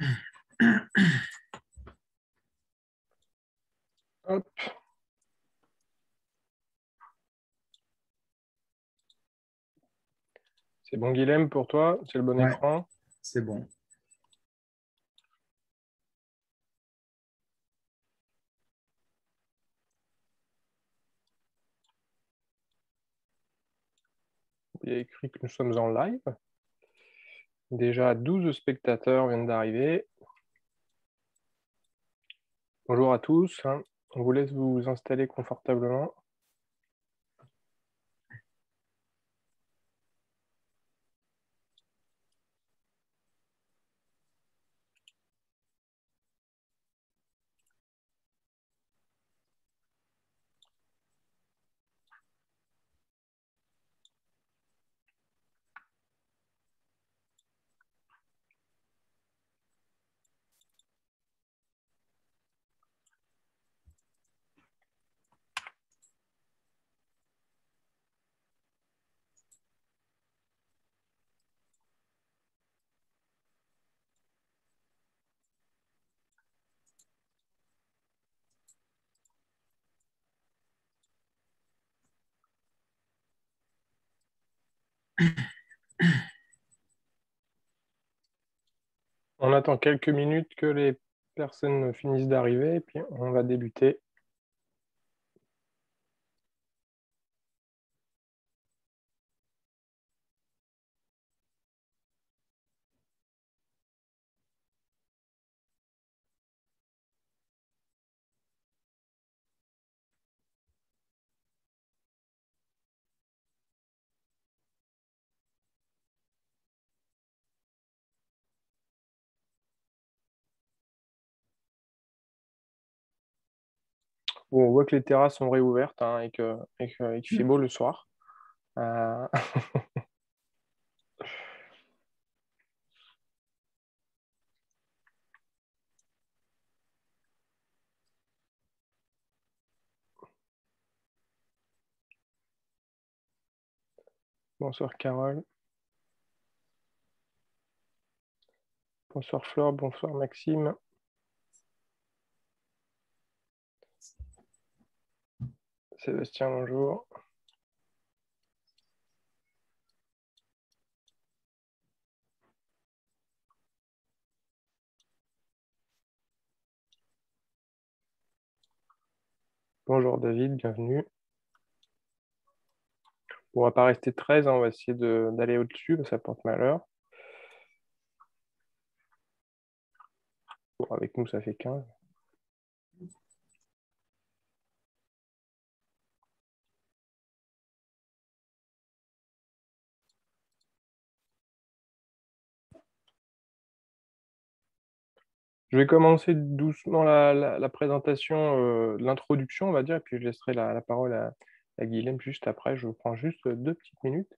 Hop. C'est bon, Guilhem, pour toi? C'est le bon Ouais, écran? c'est bon. Il y a écrit que nous sommes en live. Déjà, 12 spectateurs viennent d'arriver. Bonjour à tous. On vous laisse vous installer confortablement. On attend quelques minutes que les personnes finissent d'arriver, et puis on va débuter. Bon, on voit que les terrasses sont réouvertes, hein, et qu'il fait beau le soir. Euh, Bonsoir Carole. Bonsoir Flore. Bonsoir Maxime. Sébastien, bonjour. Bonjour David, bienvenue. Bon, on va pas rester 13, hein, on va essayer d'aller au-dessus, ça porte malheur. Bon, avec nous, ça fait 15. Je vais commencer doucement la présentation, l'introduction, on va dire, et puis je laisserai la parole à Guilhem juste après. Je prends juste 2 petites minutes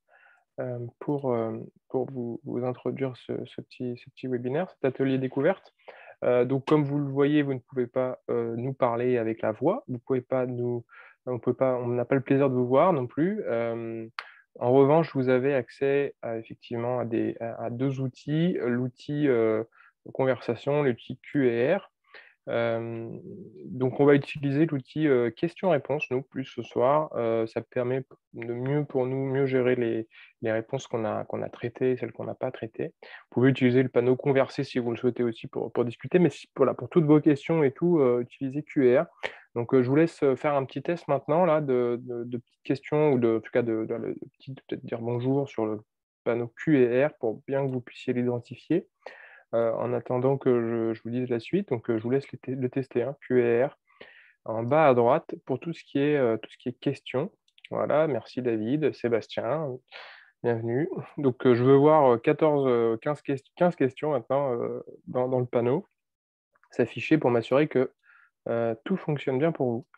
pour vous introduire ce petit webinaire, cet atelier découverte. Donc, comme vous le voyez, vous ne pouvez pas nous parler avec la voix. Vous pouvez pas nous, on peut pas, on n'a pas le plaisir de vous voir non plus. En revanche, vous avez accès effectivement à 2 outils, l'outil conversation, l'outil Q&R. Donc, on va utiliser l'outil questions-réponses, nous, plus ce soir. Ça permet de mieux pour nous, mieux gérer les réponses qu'on a traitées et celles qu'on n'a pas traitées. Vous pouvez utiliser le panneau converser si vous le souhaitez aussi pour discuter, mais voilà, pour toutes vos questions et tout, utilisez QR. Donc, je vous laisse faire un petit test maintenant là, de petites questions, ou en tout cas de petites, peut-être dire bonjour sur le panneau QR pour bien que vous puissiez l'identifier. En attendant que je vous dise la suite, donc je vous laisse le tester, hein, QR, en bas à droite, pour tout ce qui est questions. Voilà, merci David, Sébastien, bienvenue. Donc je veux voir 15 questions maintenant dans le panneau s'afficher pour m'assurer que tout fonctionne bien pour vous.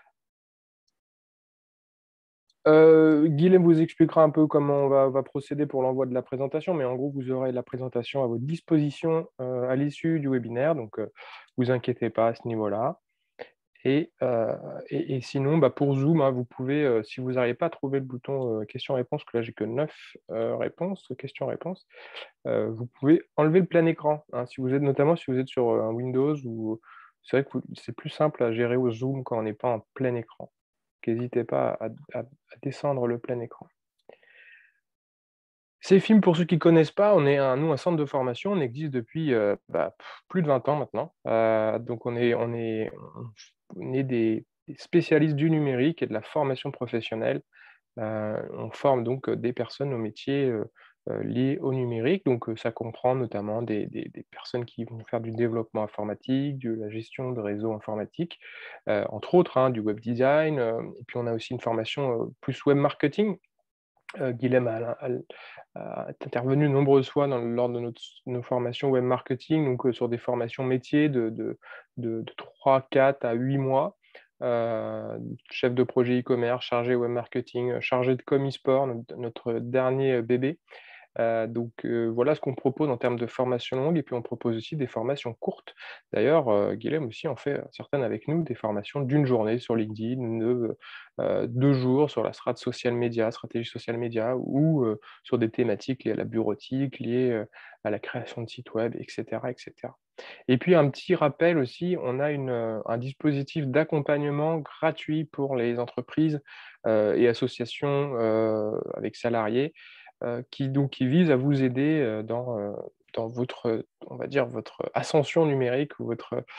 Guilhem vous expliquera un peu comment on va procéder pour l'envoi de la présentation, mais en gros, vous aurez la présentation à votre disposition à l'issue du webinaire, donc vous inquiétez pas à ce niveau-là. Et sinon, pour Zoom, hein, vous pouvez, si vous n'arrivez pas à trouver le bouton, questions-réponses, que là j'ai que 9 réponses, questions-réponses, vous pouvez enlever le plein écran, hein. Si vous êtes notamment si vous êtes sur, un Windows ou c'est vrai que c'est plus simple à gérer au Zoom quand on n'est pas en plein écran. Donc n'hésitez pas à descendre le plein écran. Cefim, pour ceux qui ne connaissent pas, on est un centre de formation, on existe depuis, plus de 20 ans maintenant. Donc on est des spécialistes du numérique et de la formation professionnelle. On forme donc, des personnes aux métiers, liés au numérique. Donc, ça comprend notamment des personnes qui vont faire du développement informatique, de la gestion de réseaux informatiques, entre autres, hein, du web design, et puis on a aussi une formation, plus web marketing. Guilhem est intervenu de nombreuses fois lors de nos formations web marketing, donc sur des formations métiers de 3, 4 à 8 mois. Chef de projet e-commerce, chargé web marketing, chargé de com e-sport, notre dernier bébé. Voilà ce qu'on propose en termes de formation longue et puis on propose aussi des formations courtes. D'ailleurs, Guilhem aussi en fait certaines avec nous, des formations d'une journée sur LinkedIn, de 2 jours sur la stratégie social média ou sur des thématiques liées à la bureautique, liées, à la création de sites web et cetera et cetera. Et puis un petit rappel aussi, on a un dispositif d'accompagnement gratuit pour les entreprises, et associations, avec salariés, qui vise à vous aider, dans votre, on va dire, votre ascension numérique ou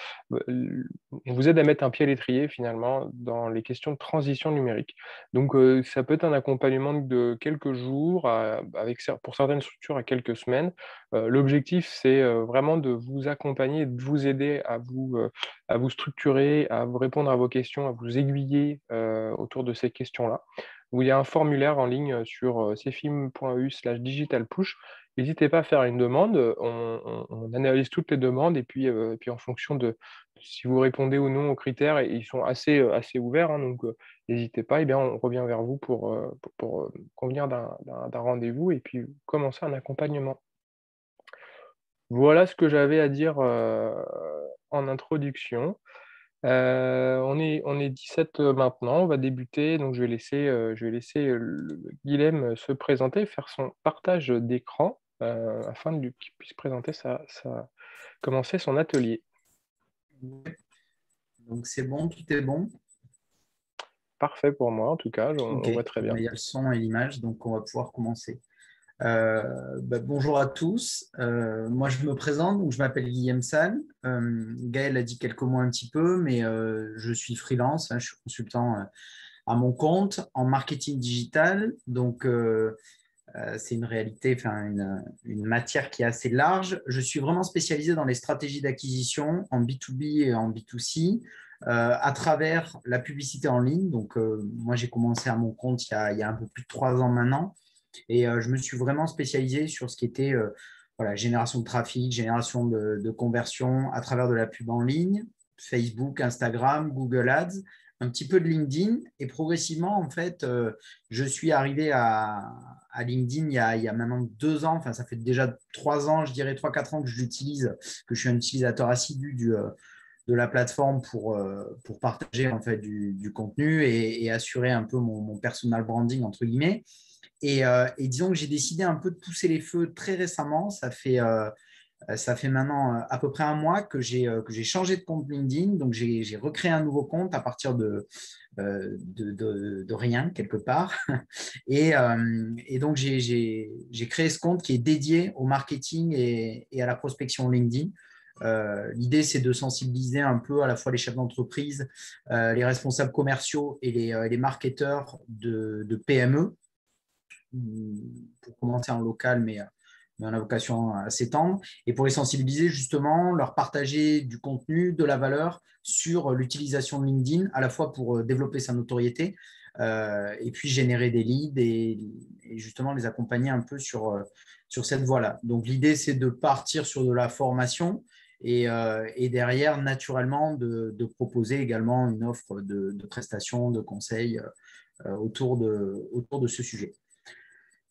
on vous aide à mettre un pied à l'étrier finalement dans les questions de transition numérique. Donc, ça peut être un accompagnement de quelques jours pour certaines structures à quelques semaines. L'objectif, c'est, vraiment de vous accompagner, de vous aider à vous structurer, à vous répondre à vos questions, à vous aiguiller, autour de ces questions-là. Où il y a un formulaire en ligne sur, cefim.eu/digitalpush. N'hésitez pas à faire une demande, on analyse toutes les demandes et puis en fonction de si vous répondez ou non aux critères et ils sont assez ouverts, hein, donc n'hésitez pas, et bien on revient vers vous pour convenir d'un rendez-vous et puis commencer un accompagnement. Voilà ce que j'avais à dire, en introduction. On est 17 maintenant, on va débuter, donc je vais laisser, Guilhem, se présenter, faire son partage d'écran, afin qu'il puisse présenter commencer son atelier. Ouais. Donc c'est bon, tout est bon. Parfait pour moi en tout cas, Ok, on voit très bien. il y a le son et l'image, donc on va pouvoir commencer. Bonjour à tous. Moi, je me présente, donc je m'appelle Guillaume Sall. Gaël a dit quelques mots un petit peu, mais je suis freelance, hein, je suis consultant à mon compte en marketing digital. Donc, c'est une réalité, enfin, une matière qui est assez large. Je suis vraiment spécialisé dans les stratégies d'acquisition en B2B et en B2C. À travers la publicité en ligne. Donc, moi, j'ai commencé à mon compte il y a un peu plus de 3 ans maintenant. Et je me suis vraiment spécialisé sur ce qui était voilà, génération de trafic, génération de conversion à travers de la pub en ligne, Facebook, Instagram, Google Ads, un petit peu de LinkedIn. Et progressivement, en fait, je suis arrivé à LinkedIn il y a maintenant 2 ans. Enfin, ça fait déjà 3 ans, je dirais 3, 4 ans que je l'utilise, que je suis un utilisateur assidu de la plateforme pour partager en fait du contenu et assurer un peu mon personal branding, entre guillemets. Et disons que j'ai décidé un peu de pousser les feux très récemment. Ça fait maintenant à peu près un mois que j'ai changé de compte LinkedIn. Donc, j'ai recréé un nouveau compte à partir de rien, quelque part. Et donc, j'ai créé ce compte qui est dédié au marketing et à la prospection LinkedIn. L'idée, c'est de sensibiliser un peu à la fois les chefs d'entreprise, les responsables commerciaux et les marketeurs de PME pour commencer en local, mais on a vocation à s'étendre, et pour les sensibiliser justement, leur partager du contenu, de la valeur sur l'utilisation de LinkedIn, à la fois pour développer sa notoriété et puis générer des leads et justement les accompagner un peu sur cette voie-là. Donc l'idée, c'est de partir sur de la formation et derrière, naturellement, de proposer également une offre de prestations, de conseils autour de ce sujet.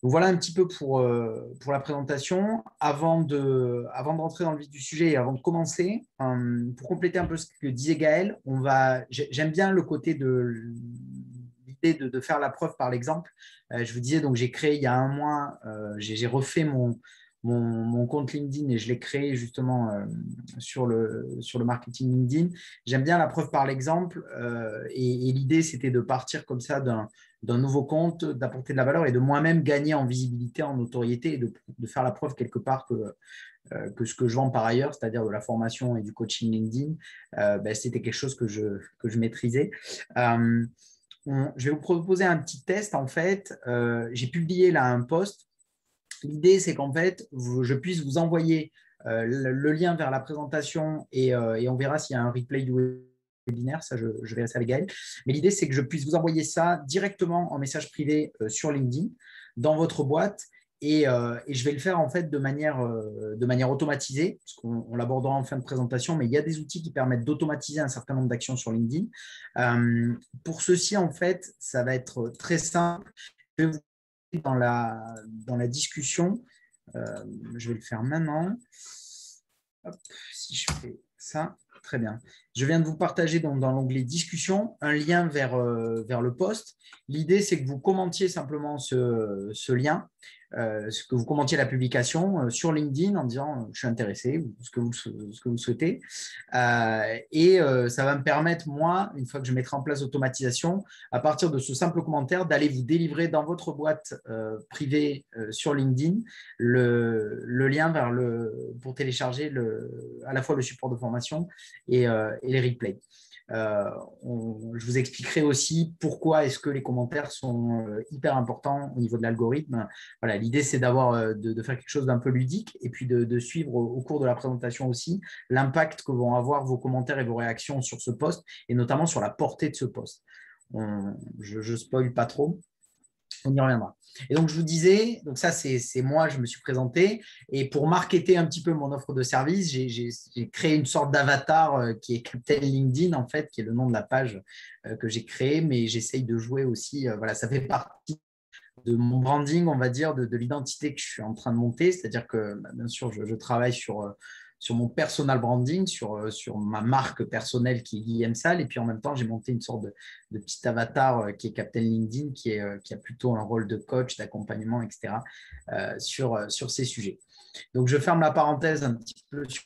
Donc voilà un petit peu pour la présentation. Avant de rentrer dans le vif du sujet et avant de commencer, pour compléter un peu ce que disait Gaël, j'aime bien le côté de l'idée de faire la preuve par l'exemple. Je vous disais, donc j'ai créé il y a un mois, j'ai refait mon compte LinkedIn et je l'ai créé justement sur le marketing LinkedIn. J'aime bien la preuve par l'exemple et l'idée, c'était de partir comme ça d'un nouveau compte, d'apporter de la valeur et de moi-même gagner en visibilité, en notoriété et de faire la preuve quelque part que ce que je vends par ailleurs, c'est-à-dire de la formation et du coaching LinkedIn, c'était quelque chose que je maîtrisais. Je vais vous proposer un petit test. En fait, j'ai publié là un post. L'idée, c'est qu'en fait, je puisse vous envoyer le lien vers la présentation et on verra s'il y a un replay du webinaire. Ça, je verrai ça avec Gaël. Mais l'idée, c'est que je puisse vous envoyer ça directement en message privé sur LinkedIn dans votre boîte. Et je vais le faire en fait de manière automatisée, parce qu'on l'abordera en fin de présentation, mais il y a des outils qui permettent d'automatiser un certain nombre d'actions sur LinkedIn. Pour ceci, en fait, ça va être très simple. Je vais vous dans la discussion. Je vais le faire maintenant. Hop, si je fais ça, très bien. Je viens de vous partager donc, dans l'onglet discussion un lien vers le post. L'idée, c'est que vous commentiez simplement ce lien, que vous commentiez la publication sur LinkedIn en disant je suis intéressé ou ce que vous souhaitez. Ça va me permettre, moi, une fois que je mettrai en place l'automatisation, à partir de ce simple commentaire, d'aller vous délivrer dans votre boîte privée sur LinkedIn le lien pour télécharger à la fois le support de formation et les replays. Je vous expliquerai aussi pourquoi est-ce que les commentaires sont hyper importants au niveau de l'algorithme. Voilà, l'idée, c'est de faire quelque chose d'un peu ludique et puis de suivre au cours de la présentation aussi l'impact que vont avoir vos commentaires et vos réactions sur ce post et notamment sur la portée de ce post. Je ne spoil pas trop. On y reviendra. Et donc, je vous disais, donc ça, c'est moi, je me suis présenté. Et pour marketer un petit peu mon offre de service, j'ai créé une sorte d'avatar qui est Captain LinkedIn, en fait, qui est le nom de la page que j'ai créée. Mais j'essaye de jouer aussi. Voilà, ça fait partie de mon branding, on va dire, de l'identité que je suis en train de monter. C'est-à-dire que, bien sûr, je travaille sur mon personal branding, sur ma marque personnelle qui est Guillaume Sall. Et puis en même temps, j'ai monté une sorte de petit avatar qui est Captain LinkedIn, qui a plutôt un rôle de coach, d'accompagnement, etc. Sur ces sujets. Donc, je ferme la parenthèse un petit peu sur.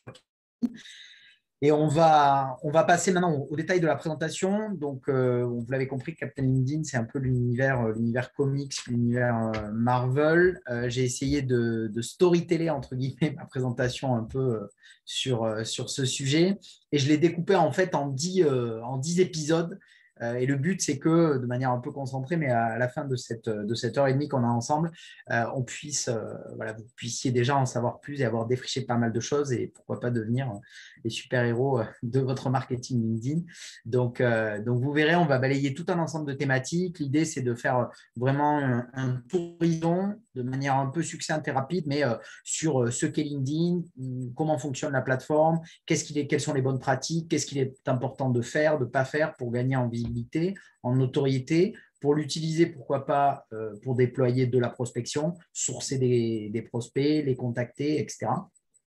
Et on va passer maintenant au détail de la présentation. Donc, vous l'avez compris, Captain LinkedIn, c'est un peu l'univers comics, l'univers Marvel. J'ai essayé de storyteller, entre guillemets, ma présentation un peu sur ce sujet. Et je l'ai découpé en fait en 10 épisodes. Et le but, c'est que, de manière un peu concentrée, mais à la fin de cette heure et demie qu'on a ensemble, on puisse, vous puissiez déjà en savoir plus et avoir défriché pas mal de choses et pourquoi pas devenir les super-héros de votre marketing LinkedIn. Donc, vous verrez, on va balayer tout un ensemble de thématiques. L'idée, c'est de faire vraiment un tour d'horizon de manière un peu succincte et rapide, mais sur ce qu'est LinkedIn, comment fonctionne la plateforme, quelles sont les bonnes pratiques, qu'est-ce qu'il est important de faire, de ne pas faire pour gagner en visibilité, en notoriété, pour l'utiliser, pourquoi pas, pour déployer de la prospection, sourcer des prospects, les contacter, etc.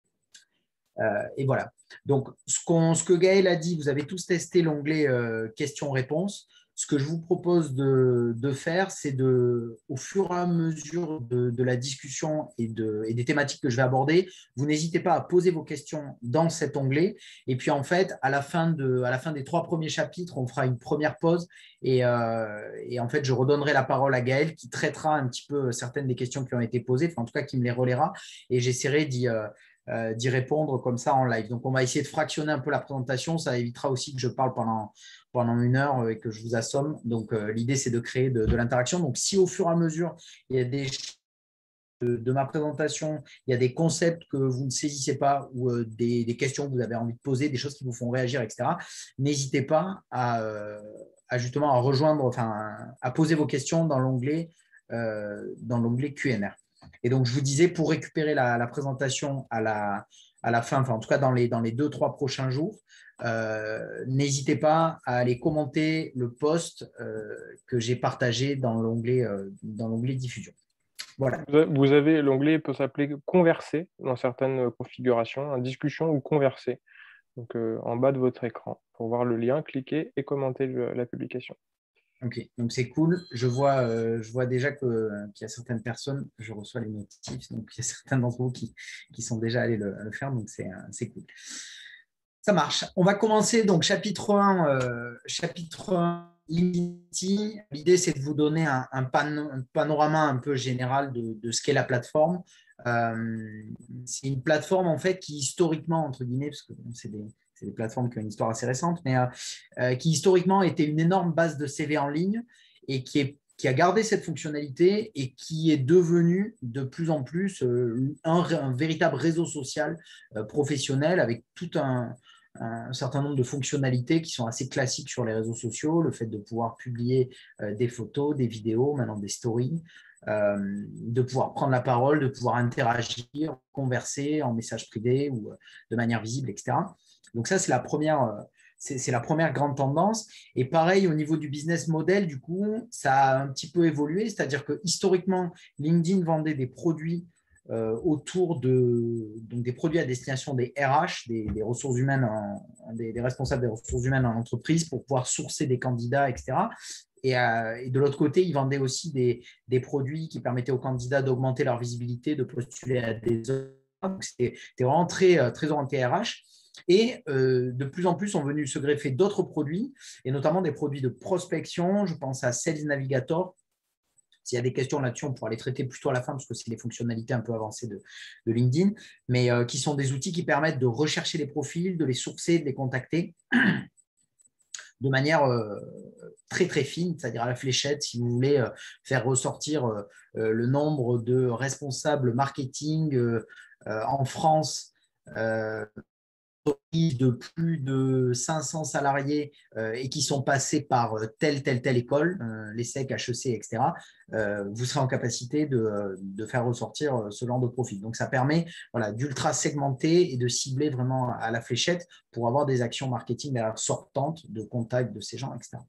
Et voilà. Donc, ce que Gaël a dit, vous avez tous testé l'onglet questions-réponses. Ce que je vous propose de faire, c'est au fur et à mesure de la discussion et des thématiques que je vais aborder, vous n'hésitez pas à poser vos questions dans cet onglet. Et puis, en fait, à la fin des 3 premiers chapitres, on fera une première pause. Et en fait, je redonnerai la parole à Gaël qui traitera un petit peu certaines des questions qui ont été posées, enfin, en tout cas, qui me les relaiera. Et j'essaierai d'y répondre comme ça en live. Donc, on va essayer de fractionner un peu la présentation. Ça évitera aussi que je parle pendant 1 heure et que je vous assomme. Donc, l'idée, c'est de créer de l'interaction. Donc, si au fur et à mesure, il y a des de ma présentation, il y a des concepts que vous ne saisissez pas ou des questions que vous avez envie de poser, des choses qui vous font réagir, etc., n'hésitez pas justement à rejoindre, enfin, à poser vos questions dans l'onglet Q&A. Et donc, je vous disais, pour récupérer la présentation à la fin, enfin, en tout cas dans les 2-3 prochains jours, n'hésitez pas à aller commenter le post que j'ai partagé dans l'onglet diffusion. Voilà. Vous avez, l'onglet peut s'appeler converser dans certaines configurations, hein, discussion ou converser. Donc, en bas de votre écran, pour voir le lien, cliquez et commentez la publication. Ok, donc c'est cool. Je vois déjà qu'il y a certaines personnes, je reçois les notifs, donc il y a certains d'entre vous qui sont déjà allés le faire, donc c'est cool. Ça marche. On va commencer donc chapitre 1, LinkedIn. L'idée, c'est de vous donner un panorama un peu général de ce qu'est la plateforme. C'est une plateforme en fait qui historiquement, entre guillemets, parce que c'est des plateformes qui ont une histoire assez récente, mais qui historiquement était une énorme base de CV en ligne et qui a gardé cette fonctionnalité et qui est devenue de plus en plus un véritable réseau social professionnel avec tout un certain nombre de fonctionnalités qui sont assez classiques sur les réseaux sociaux, le fait de pouvoir publier des photos, des vidéos, maintenant des stories, de pouvoir prendre la parole, de pouvoir interagir, converser en message privé ou de manière visible, etc. Donc ça, c'est la première grande tendance. Et pareil, au niveau du business model, du coup, ça a un petit peu évolué, c'est-à-dire que historiquement, LinkedIn vendait des produits autour donc des produits à destination des RH, des ressources humaines, des responsables des ressources humaines en entreprise pour pouvoir sourcer des candidats, etc. Et de l'autre côté, ils vendaient aussi des produits qui permettaient aux candidats d'augmenter leur visibilité, de postuler à des offres. Donc, c'était vraiment très orienté RH. Et de plus en plus sont venus se greffer d'autres produits, et notamment des produits de prospection. Je pense à Sales Navigator. S'il y a des questions là-dessus, on pourra les traiter plutôt à la fin parce que c'est des fonctionnalités un peu avancées de LinkedIn, mais qui sont des outils qui permettent de rechercher les profils, de les sourcer, de les contacter de manière très fine, c'est-à-dire à la fléchette, si vous voulez faire ressortir le nombre de responsables marketing en France de plus de 500 salariés et qui sont passés par telle école, l'ESSEC, HEC, etc., vous serez en capacité de faire ressortir ce genre de profil. Donc, ça permet voilà, d'ultra segmenter et de cibler vraiment à la fléchette pour avoir des actions marketing sortantes de contact de ces gens, etc.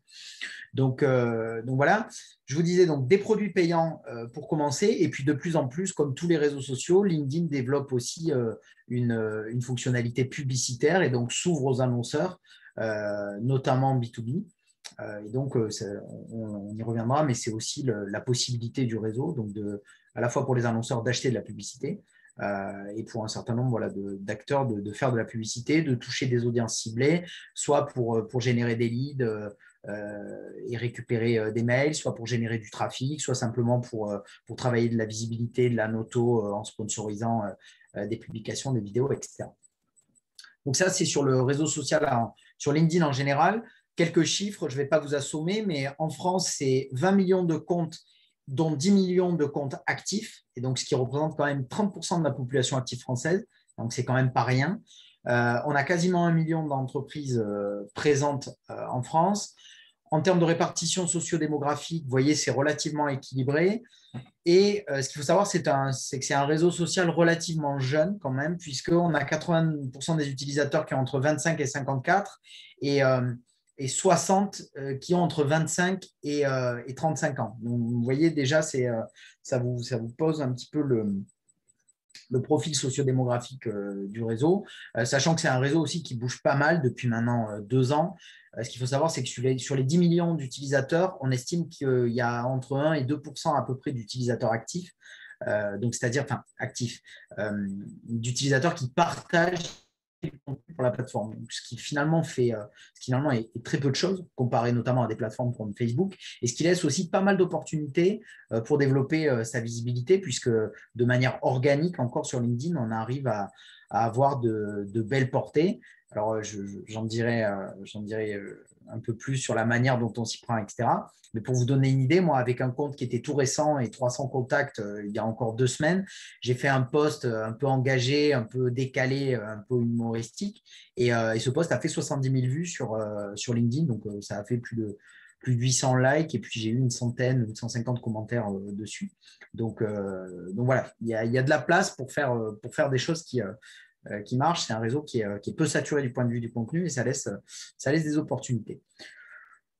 Donc voilà, je vous disais donc des produits payants pour commencer, et puis de plus en plus, comme tous les réseaux sociaux, LinkedIn développe aussi une fonctionnalité publicitaire et donc s'ouvre aux annonceurs, notamment B2B. Et donc, on y reviendra, mais c'est aussi la possibilité du réseau, donc à la fois pour les annonceurs d'acheter de la publicité et pour un certain nombre voilà, d'acteurs de faire de la publicité, de toucher des audiences ciblées, soit pour générer des leads et récupérer des mails, soit pour générer du trafic, soit simplement pour travailler de la visibilité, de la noto en sponsorisant des publications, des vidéos, etc. Donc ça, c'est sur le réseau social, sur LinkedIn en général. Quelques chiffres, je ne vais pas vous assommer, mais en France, c'est 20 millions de comptes, dont 10 millions de comptes actifs, et donc ce qui représente quand même 30% de la population active française, donc c'est quand même pas rien. On a quasiment 1 million d'entreprises présentes en France. En termes de répartition sociodémographique, vous voyez, c'est relativement équilibré. Et ce qu'il faut savoir, c'est que c'est un réseau social relativement jeune quand même, puisqu'on a 80% des utilisateurs qui ont entre 25 et 54 et 60 qui ont entre 25 et 35 ans. Donc, vous voyez déjà, ça vous pose un petit peu le profil sociodémographique du réseau, sachant que c'est un réseau aussi qui bouge pas mal depuis maintenant 2 ans. Ce qu'il faut savoir, c'est que sur les 10 millions d'utilisateurs, on estime qu'il y a entre 1 et 2% à peu près d'utilisateurs actifs, donc c'est-à-dire enfin, actifs, d'utilisateurs qui partagent pour la plateforme. Donc, ce qui finalement est très peu de choses comparé notamment à des plateformes comme Facebook, et ce qui laisse aussi pas mal d'opportunités pour développer sa visibilité, puisque de manière organique encore sur LinkedIn, on arrive à avoir de belles portées. Alors, j'en dirai un peu plus sur la manière dont on s'y prend, etc. Mais pour vous donner une idée, moi, avec un compte qui était tout récent et 300 contacts il y a encore 2 semaines, j'ai fait un post un peu engagé, un peu décalé, un peu humoristique. Et ce post a fait 70 000 vues sur LinkedIn. Donc, ça a fait plus de 800 likes. Et puis, j'ai eu une 150 commentaires dessus. Donc voilà, il y a de la place pour faire des choses qui marchent. C'est un réseau qui est peu saturé du point de vue du contenu et ça laisse des opportunités.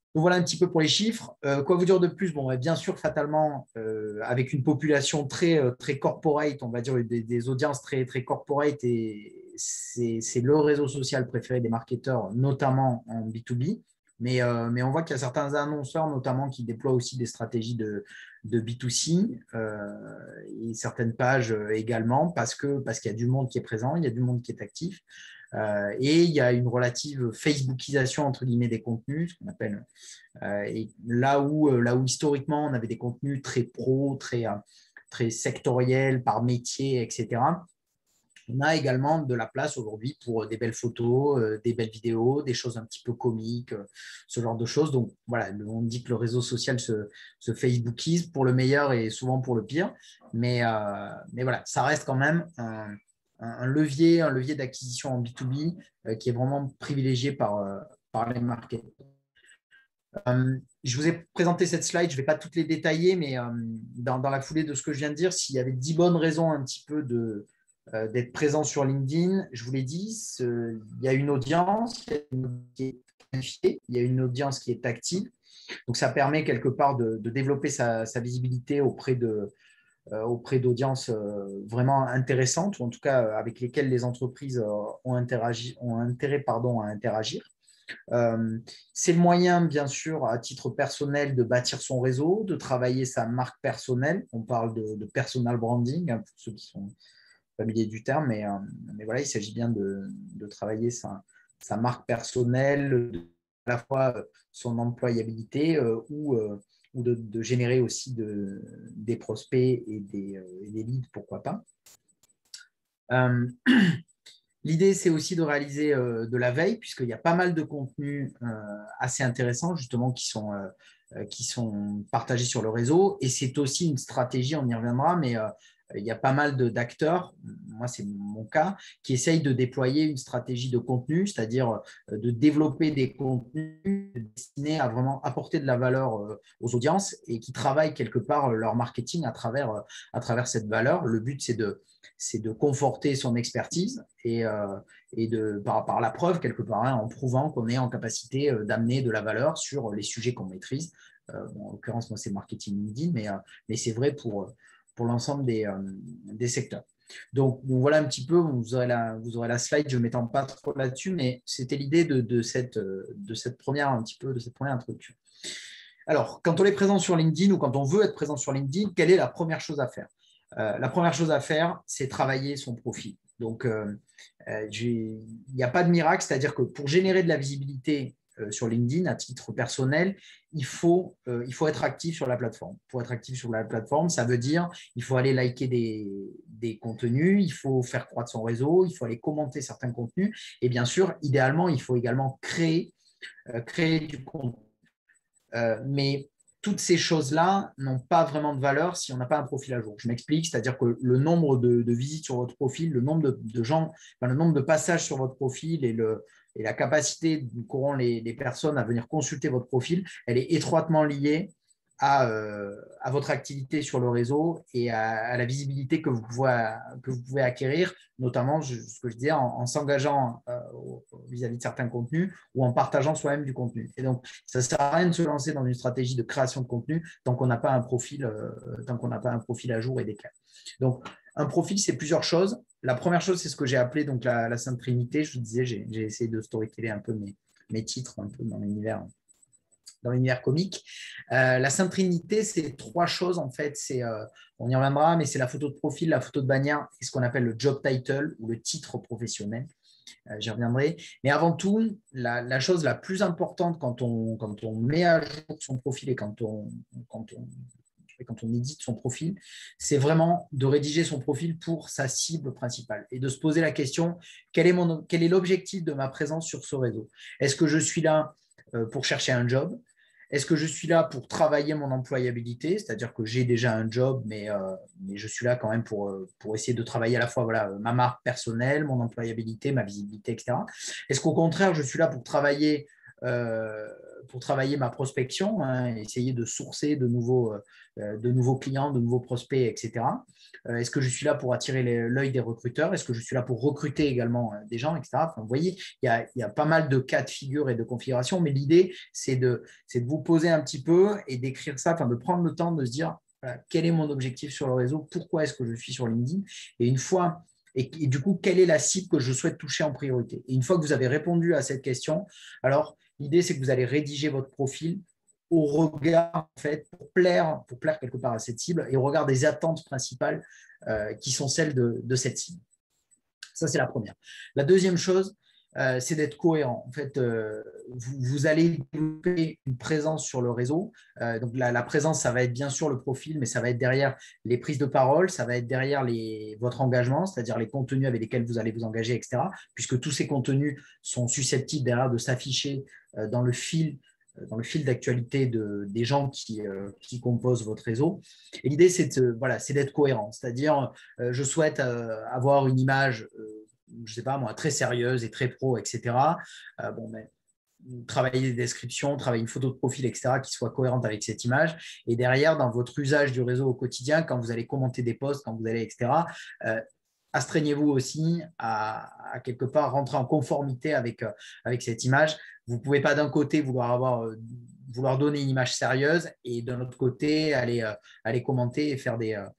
Donc voilà un petit peu pour les chiffres. Quoi vous dire de plus? Bon, bien sûr, fatalement, avec une population très corporate, on va dire des audiences très corporate, et c'est le réseau social préféré des marketeurs, notamment en B2B. Mais on voit qu'il y a certains annonceurs, notamment, qui déploient aussi des stratégies de B2C et certaines pages également, parce qu'il y a du monde qui est présent, il y a du monde qui est actif. Et il y a une relative Facebookisation entre guillemets des contenus, ce qu'on appelle. Et là où historiquement on avait des contenus très pro, très sectoriels par métier, etc. On a également de la place aujourd'hui pour des belles photos, des belles vidéos, des choses un petit peu comiques, ce genre de choses. Donc voilà, on dit que le réseau social se Facebookise pour le meilleur et souvent pour le pire. Mais voilà, ça reste quand même un levier d'acquisition en B2B qui est vraiment privilégié par les marketeurs. Je vous ai présenté cette slide, je ne vais pas toutes les détailler, mais dans la foulée de ce que je viens de dire, s'il y avait 10 bonnes raisons un petit peu d'être présent sur LinkedIn, je vous l'ai dit, il y a une audience qui est qualifiée, il y a une audience qui est active. Donc, ça permet quelque part de développer sa visibilité auprès d'audiences vraiment intéressantes, ou en tout cas avec lesquelles les entreprises ont intérêt à interagir. C'est le moyen, bien sûr, à titre personnel, de bâtir son réseau, de travailler sa marque personnelle. On parle de personal branding, pour ceux qui sont familiers du terme, mais voilà, il s'agit bien de travailler sa marque personnelle, à la fois son employabilité ou de générer aussi des prospects et des leads, pourquoi pas. L'idée, c'est aussi de réaliser de la veille, puisqu'il y a pas mal de contenus assez intéressants, justement, qui sont partagés sur le réseau. Et c'est aussi une stratégie, on y reviendra, mais il y a pas mal d'acteurs, moi c'est mon cas, qui essayent de déployer une stratégie de contenu, c'est-à-dire de développer des contenus destinés à vraiment apporter de la valeur aux audiences et qui travaillent quelque part leur marketing à travers cette valeur. Le but, c'est de conforter son expertise et par la preuve, quelque part, hein, en prouvant qu'on est en capacité d'amener de la valeur sur les sujets qu'on maîtrise. En l'occurrence, moi, c'est marketing LinkedIn, mais c'est vrai pour l'ensemble des secteurs. Donc, voilà un petit peu, vous aurez la slide, je ne m'étends pas trop là-dessus, mais c'était l'idée de cette première introduction. Alors, quand on est présent sur LinkedIn ou quand on veut être présent sur LinkedIn, quelle est la première chose à faire? La première chose à faire, c'est travailler son profil. Donc, il n'y a pas de miracle, c'est-à-dire que pour générer de la visibilité sur LinkedIn, à titre personnel, il faut être actif sur la plateforme. Pour être actif sur la plateforme, ça veut dire il faut aller liker des contenus, il faut faire croître son réseau, il faut aller commenter certains contenus. Et bien sûr, idéalement, il faut également créer du contenu. Mais toutes ces choses-là n'ont pas vraiment de valeur si on n'a pas un profil à jour. Je m'explique, c'est-à-dire que le nombre de visites sur votre profil, le nombre de gens, le nombre de passages sur votre profil et la capacité qu'auront les personnes à venir consulter votre profil, elle est étroitement liée à votre activité sur le réseau et à la visibilité que vous pouvez acquérir, notamment ce que je disais, en s'engageant vis-à-vis de certains contenus ou en partageant soi-même du contenu. Et donc, ça ne sert à rien de se lancer dans une stratégie de création de contenu tant qu'on n'a pas un profil à jour et d'éclat. Donc, un profil, c'est plusieurs choses. La première chose, c'est ce que j'ai appelé donc la Sainte Trinité. Je vous disais, j'ai essayé de storyteller un peu mes titres un peu dans l'univers comique. La Sainte Trinité, c'est trois choses en fait. On y reviendra, mais c'est la photo de profil, la photo de bannière et ce qu'on appelle le job title ou le titre professionnel. J'y reviendrai. Mais avant tout, la chose la plus importante quand on met à jour son profil et quand on édite son profil, c'est vraiment de rédiger son profil pour sa cible principale et de se poser la question, quel est l'objectif de ma présence sur ce réseau? Est-ce que je suis là pour chercher un job? Est-ce que je suis là pour travailler mon employabilité, c'est-à-dire que j'ai déjà un job, mais je suis là quand même pour essayer de travailler à la fois ma marque personnelle, mon employabilité, ma visibilité, etc. Est-ce qu'au contraire, je suis là pour travailler pour travailler ma prospection, hein, essayer de sourcer de nouveaux clients, de nouveaux prospects, etc. Est-ce que je suis là pour attirer l'œil des recruteurs? Est-ce que je suis là pour recruter également des gens, etc. Enfin, vous voyez, il y a pas mal de cas de figure et de configurations, mais l'idée, c'est de vous poser un petit peu et d'écrire ça, enfin, de prendre le temps de se dire voilà, quel est mon objectif sur le réseau, pourquoi est-ce que je suis sur LinkedIn, et une fois et du coup, quelle est la cible que je souhaite toucher en priorité? Et une fois que vous avez répondu à cette question, alors l'idée, c'est que vous allez rédiger votre profil au regard, en fait, pour plaire quelque part à cette cible et au regard des attentes principales qui sont celles de cette cible. Ça, c'est la première. La deuxième chose, c'est d'être cohérent. En fait, vous allez développer une présence sur le réseau. Donc, la présence, ça va être bien sûr le profil, mais ça va être derrière les prises de parole, ça va être derrière votre engagement, c'est-à-dire les contenus avec lesquels vous allez vous engager, etc. Puisque tous ces contenus sont susceptibles derrière de s'afficher dans le fil d'actualité des gens qui composent votre réseau. Et l'idée, c'est d'être cohérent. C'est-à-dire, je souhaite avoir une image je ne sais pas moi, très sérieuse et très pro, etc. Travailler des descriptions, travailler une photo de profil, etc., qui soit cohérente avec cette image. Et derrière, dans votre usage du réseau au quotidien, quand vous allez commenter des posts, quand vous allez, etc., astreignez-vous aussi à quelque part rentrer en conformité avec cette image. Vous ne pouvez pas d'un côté vouloir donner une image sérieuse et d'un autre côté aller commenter et faire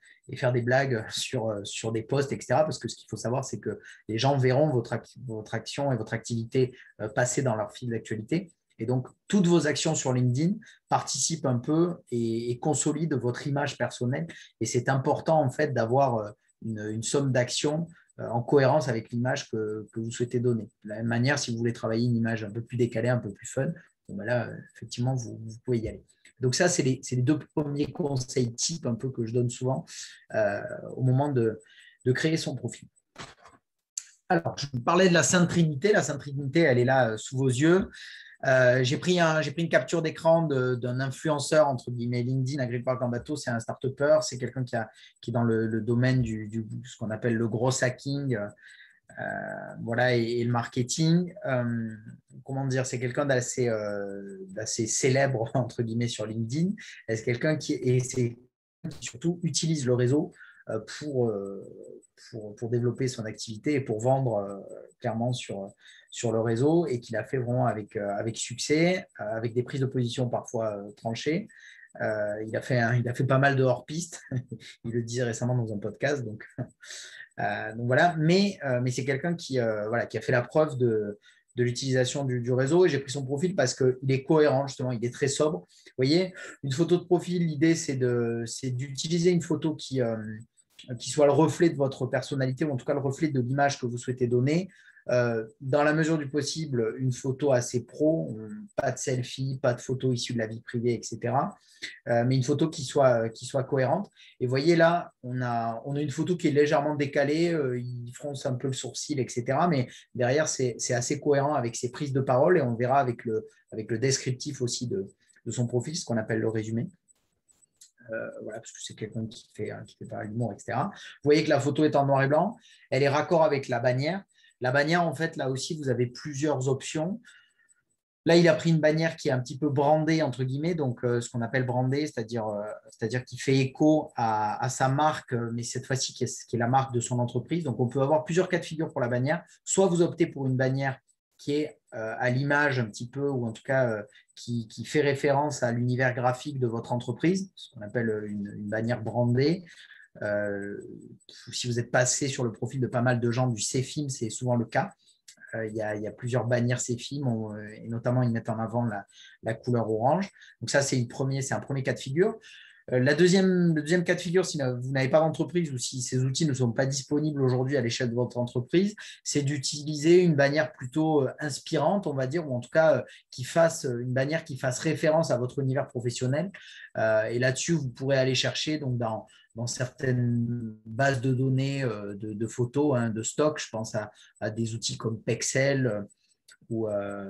des blagues sur des posts, etc. Parce que ce qu'il faut savoir, c'est que les gens verront votre action et votre activité passer dans leur fil d'actualité. Et donc, toutes vos actions sur LinkedIn participent un peu et consolident votre image personnelle. Et c'est important, en fait, d'avoir une somme d'actions en cohérence avec l'image que vous souhaitez donner. De la même manière, si vous voulez travailler une image un peu plus décalée, un peu plus fun, là, effectivement, vous pouvez y aller. Donc ça, c'est les deux premiers conseils types un peu que je donne souvent au moment de créer son profil. Alors, je vous parlais de la Sainte Trinité. La Sainte Trinité, elle est là sous vos yeux. J'ai pris une capture d'écran d'un influenceur, entre guillemets, LinkedIn, Agrippa Gambato. C'est un start-upper, c'est quelqu'un qui est dans le domaine ce qu'on appelle le gros hacking et le marketing. Comment dire, c'est quelqu'un d'assez célèbre, entre guillemets, sur LinkedIn. C'est quelqu'un qui surtout utilise le réseau pour développer son activité et pour vendre clairement sur le réseau et qu'il a fait vraiment avec succès, avec des prises de position parfois tranchées. Il a fait pas mal de hors-piste, il le disait récemment dans un podcast. Donc voilà, mais c'est quelqu'un qui a fait la preuve de l'utilisation du réseau et j'ai pris son profil parce qu'il est cohérent, justement, il est très sobre. Vous voyez, une photo de profil, l'idée c'est d'utiliser une photo qui soit le reflet de votre personnalité ou en tout cas le reflet de l'image que vous souhaitez donner. Dans la mesure du possible, une photo assez pro, pas de selfie, pas de photo issue de la vie privée, etc. Mais une photo qui soit cohérente. Et vous voyez là, on a une photo qui est légèrement décalée, il fronce un peu le sourcil, etc. Mais derrière, c'est assez cohérent avec ses prises de parole et on verra avec le descriptif aussi de son profil, ce qu'on appelle le résumé. Parce que c'est quelqu'un qui fait pas l'humour, etc. Vous voyez que la photo est en noir et blanc, elle est raccord avec la bannière. La bannière, en fait, là aussi, vous avez plusieurs options. Là, il a pris une bannière qui est un petit peu brandée, entre guillemets, donc ce qu'on appelle brandée, c'est-à-dire qui fait écho à sa marque, mais cette fois-ci qui est la marque de son entreprise. Donc, on peut avoir plusieurs cas de figure pour la bannière. Soit vous optez pour une bannière qui est à l'image un petit peu, ou en tout cas qui fait référence à l'univers graphique de votre entreprise, ce qu'on appelle une bannière brandée. Si vous êtes passé sur le profil de pas mal de gens du CFIM, c'est souvent le cas. Il y a plusieurs bannières CFIM et notamment ils mettent en avant la couleur orange. Donc ça, c'est un premier cas de figure. Le deuxième cas de figure, si vous n'avez pas d'entreprise ou si ces outils ne sont pas disponibles aujourd'hui à l'échelle de votre entreprise, c'est d'utiliser une bannière plutôt inspirante, on va dire, ou en tout cas une bannière qui fasse référence à votre univers professionnel. Et là-dessus, vous pourrez aller chercher donc dans certaines bases de données de photos, de stock. Je pense à des outils comme Pexel ou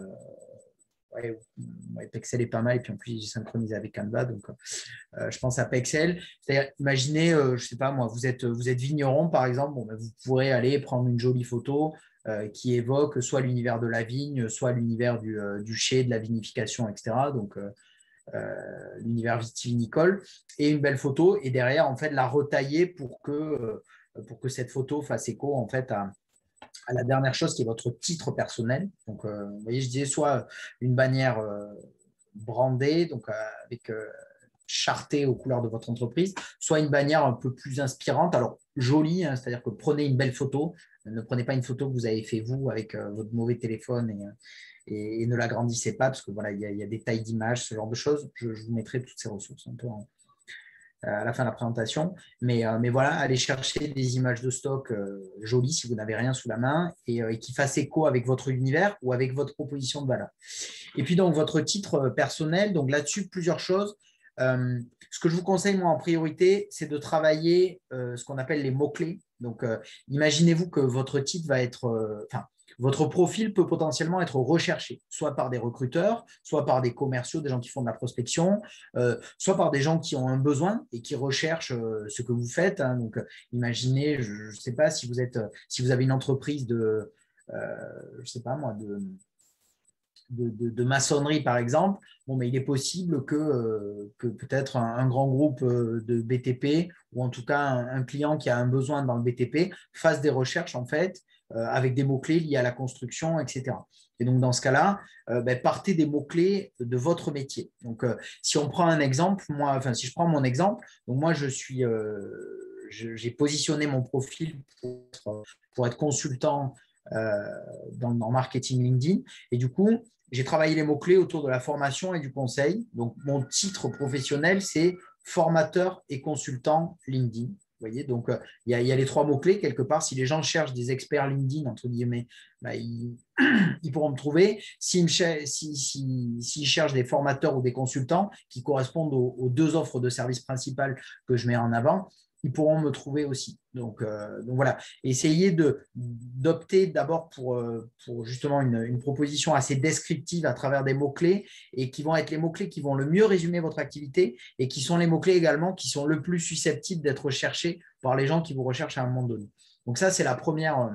Pexel est pas mal et puis en plus j'ai synchronisé avec Canva, donc je pense à Pexel. C'est-à-dire, imaginez, je sais pas moi, vous êtes vigneron par exemple, vous pourrez aller prendre une jolie photo qui évoque soit l'univers de la vigne, soit l'univers du chai, de la vinification, etc. Donc, l'univers vitivinicole, et une belle photo, et derrière, en fait, la retailler pour que cette photo fasse écho, en fait, à la dernière chose qui est votre titre personnel. Donc, vous voyez, je disais soit une bannière brandée, donc avec chartée aux couleurs de votre entreprise, soit une bannière un peu plus inspirante, alors jolie, hein, c'est-à-dire que prenez une belle photo, ne prenez pas une photo que vous avez fait vous avec votre mauvais téléphone et ne l'agrandissez pas, parce que voilà, il y a des tailles d'image, ce genre de choses. Je vous mettrai toutes ces ressources un peu à la fin de la présentation. Mais voilà, allez chercher des images de stock jolies si vous n'avez rien sous la main et qui fassent écho avec votre univers ou avec votre proposition de valeur. Et puis donc votre titre personnel, donc là-dessus, plusieurs choses. Ce que je vous conseille, moi, en priorité, c'est de travailler ce qu'on appelle les mots-clés. Donc, imaginez-vous que votre titre va être, votre profil peut potentiellement être recherché, soit par des recruteurs, soit par des commerciaux, des gens qui font de la prospection, soit par des gens qui ont un besoin et qui recherchent ce que vous faites. Hein. Donc, imaginez, je ne sais pas si vous avez une entreprise je sais pas moi, de maçonnerie, par exemple, bon, mais il est possible que peut-être un grand groupe de BTP ou en tout cas un client qui a un besoin dans le BTP fasse des recherches en fait avec des mots-clés liés à la construction, etc. Et donc, dans ce cas-là, partez des mots-clés de votre métier. Donc, si on prend un exemple, si je prends mon exemple, donc moi, j'ai positionné mon profil pour être consultant dans marketing LinkedIn. Et du coup, j'ai travaillé les mots-clés autour de la formation et du conseil. Donc, mon titre professionnel, c'est formateur et consultant LinkedIn. Vous voyez, donc il y a les trois mots-clés quelque part. Si les gens cherchent des experts LinkedIn, entre guillemets, ils pourront me trouver. S'ils cherchent des formateurs ou des consultants qui correspondent aux deux offres de services principales que je mets en avant, ils pourront me trouver aussi. Donc voilà, essayez d'opter d'abord pour justement une proposition assez descriptive à travers des mots-clés et qui vont être les mots-clés qui vont le mieux résumer votre activité et qui sont les mots-clés également qui sont le plus susceptibles d'être recherchés par les gens qui vous recherchent à un moment donné. Donc ça, c'est la première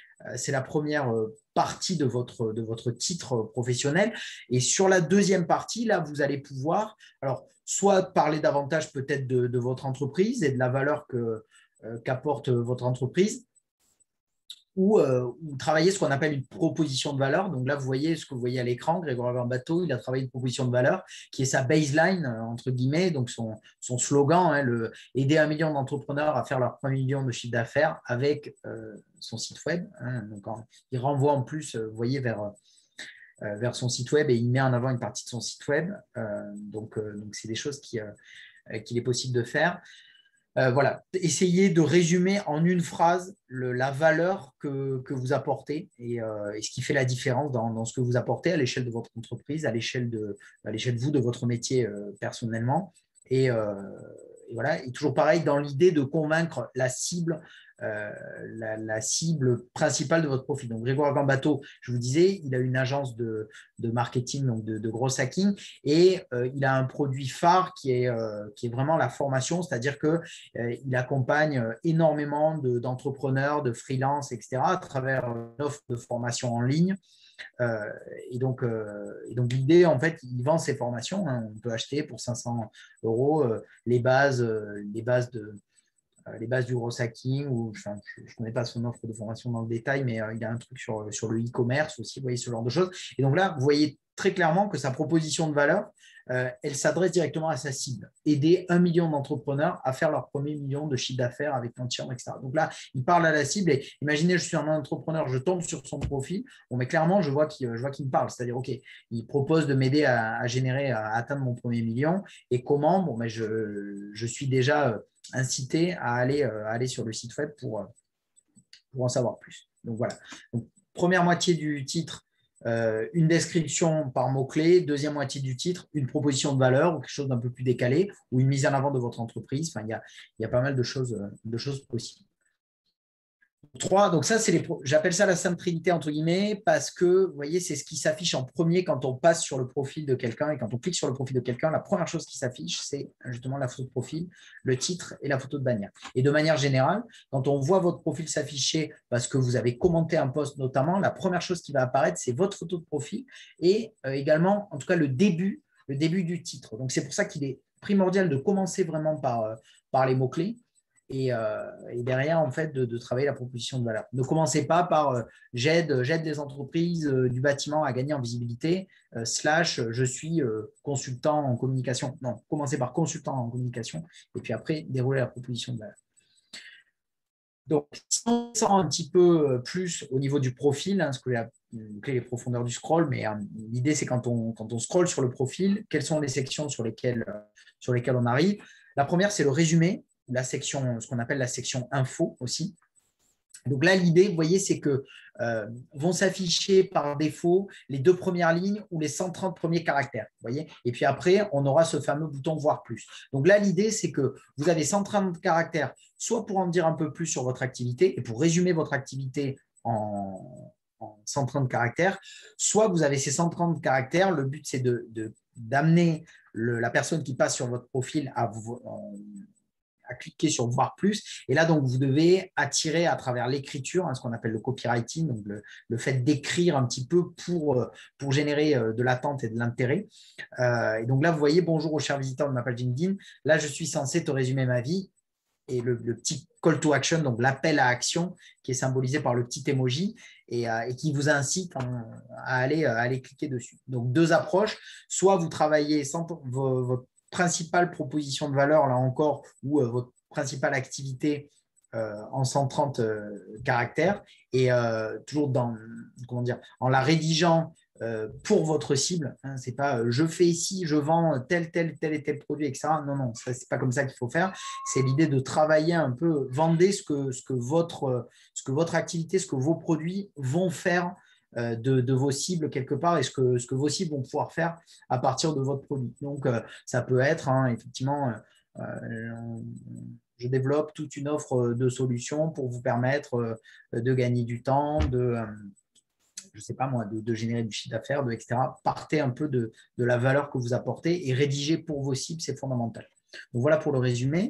partie de votre titre professionnel. Et sur la deuxième partie, là, vous allez pouvoir, alors, soit parler davantage peut-être de votre entreprise et de la valeur qu'apporte votre entreprise, ou travailler ce qu'on appelle une proposition de valeur. Donc là, vous voyez ce que vous voyez à l'écran, Grégoire Gambato, il a travaillé une proposition de valeur qui est sa baseline, entre guillemets, donc son slogan, hein, aider 1 million d'entrepreneurs à faire leur 1 million de chiffre d'affaires avec son site web. Hein. Donc, il renvoie en plus, vous voyez, vers son site web et il met en avant une partie de son site web. Donc c'est des choses qu'il est possible de faire. Voilà, essayez de résumer en une phrase la valeur que vous apportez et ce qui fait la différence dans ce que vous apportez à l'échelle de votre entreprise, à l'échelle de vous, de votre métier personnellement. Et voilà, et toujours pareil, dans l'idée de convaincre la cible, la cible principale de votre profil. Donc, Grégoire Gambato, je vous disais, il a une agence de marketing, donc de gros hacking, et il a un produit phare qui est vraiment la formation, c'est-à-dire qu'il accompagne énormément d'entrepreneurs, de freelance, etc., à travers une offre de formation en ligne. Et donc l'idée, en fait, il vend ses formations. Hein. On peut acheter pour 500 euros les bases du gros hacking, ou je ne connais pas son offre de formation dans le détail, mais il y a un truc sur le e-commerce aussi, vous voyez, ce genre de choses. Et donc là, vous voyez très clairement que sa proposition de valeur, elle s'adresse directement à sa cible. Aider 1 million d'entrepreneurs à faire leur premier million de chiffre d'affaires avec l'entière, etc. Donc là, il parle à la cible et imaginez, je suis un entrepreneur, je tombe sur son profil, bon, mais clairement, je vois qu'il me parle. C'est-à-dire, OK, il propose de m'aider à atteindre mon premier million. Et comment? Bon, mais je suis déjà incité à aller sur le site web pour en savoir plus. Donc voilà. Donc, première moitié du titre, une description par mots-clés. Deuxième moitié du titre, une proposition de valeur ou quelque chose d'un peu plus décalé ou une mise en avant de votre entreprise. Enfin, il y a pas mal de choses possibles. Trois, donc ça, j'appelle ça la Sainte Trinité, entre guillemets, parce que, vous voyez, c'est ce qui s'affiche en premier quand on passe sur le profil de quelqu'un. Et quand on clique sur le profil de quelqu'un, la première chose qui s'affiche, c'est justement la photo de profil, le titre et la photo de bannière. Et de manière générale, quand on voit votre profil s'afficher parce que vous avez commenté un post notamment, la première chose qui va apparaître, c'est votre photo de profil et également, en tout cas, le début du titre. Donc, c'est pour ça qu'il est primordial de commencer vraiment par les mots-clés. Et derrière, en fait, de travailler la proposition de valeur. Ne commencez pas par j'aide les entreprises du bâtiment à gagner en visibilité, / je suis consultant en communication. Non, commencez par consultant en communication et puis après, déroulez la proposition de valeur. Donc, si on sort un petit peu plus au niveau du profil, ce que les profondeurs du scroll, mais l'idée, c'est quand on scrolle sur le profil, quelles sont les sections sur lesquelles on arrive. La première, c'est le résumé, la section, ce qu'on appelle la section info aussi. Donc là, l'idée, vous voyez, c'est que vont s'afficher par défaut les 2 premières lignes ou les 130 premiers caractères. Vous voyez, et puis après, on aura ce fameux bouton voir plus. Donc là, l'idée, c'est que vous avez 130 caractères, soit pour en dire un peu plus sur votre activité et pour résumer votre activité en 130 caractères, soit vous avez ces 130 caractères. Le but, c'est d'amener la personne qui passe sur votre profil à cliquer sur voir plus. Et là, donc, vous devez attirer à travers l'écriture, ce qu'on appelle le copywriting, donc le fait d'écrire un petit peu pour générer de l'attente et de l'intérêt. Et donc là, vous voyez, bonjour aux chers visiteurs de ma page LinkedIn. Là, je suis censé te résumer ma vie. Et le petit call to action, donc l'appel à action, qui est symbolisé par le petit emoji et qui vous incite à aller cliquer dessus. Donc, 2 approches. Soit vous travaillez votre principale proposition de valeur, là encore, ou votre principale activité en 130 caractères et toujours en la rédigeant pour votre cible. C'est pas je fais ici, je vends tel et tel produit, etc. Non, c'est pas comme ça qu'il faut faire. C'est l'idée de travailler un peu, vendez ce que votre activité, ce que vos produits vont faire de vos cibles quelque part et ce que vos cibles vont pouvoir faire à partir de votre produit. Donc, ça peut être effectivement, je développe toute une offre de solutions pour vous permettre de gagner du temps, je ne sais pas moi, de générer du chiffre d'affaires, etc. Partez un peu de la valeur que vous apportez et rédigez pour vos cibles, c'est fondamental. Donc, voilà pour le résumé.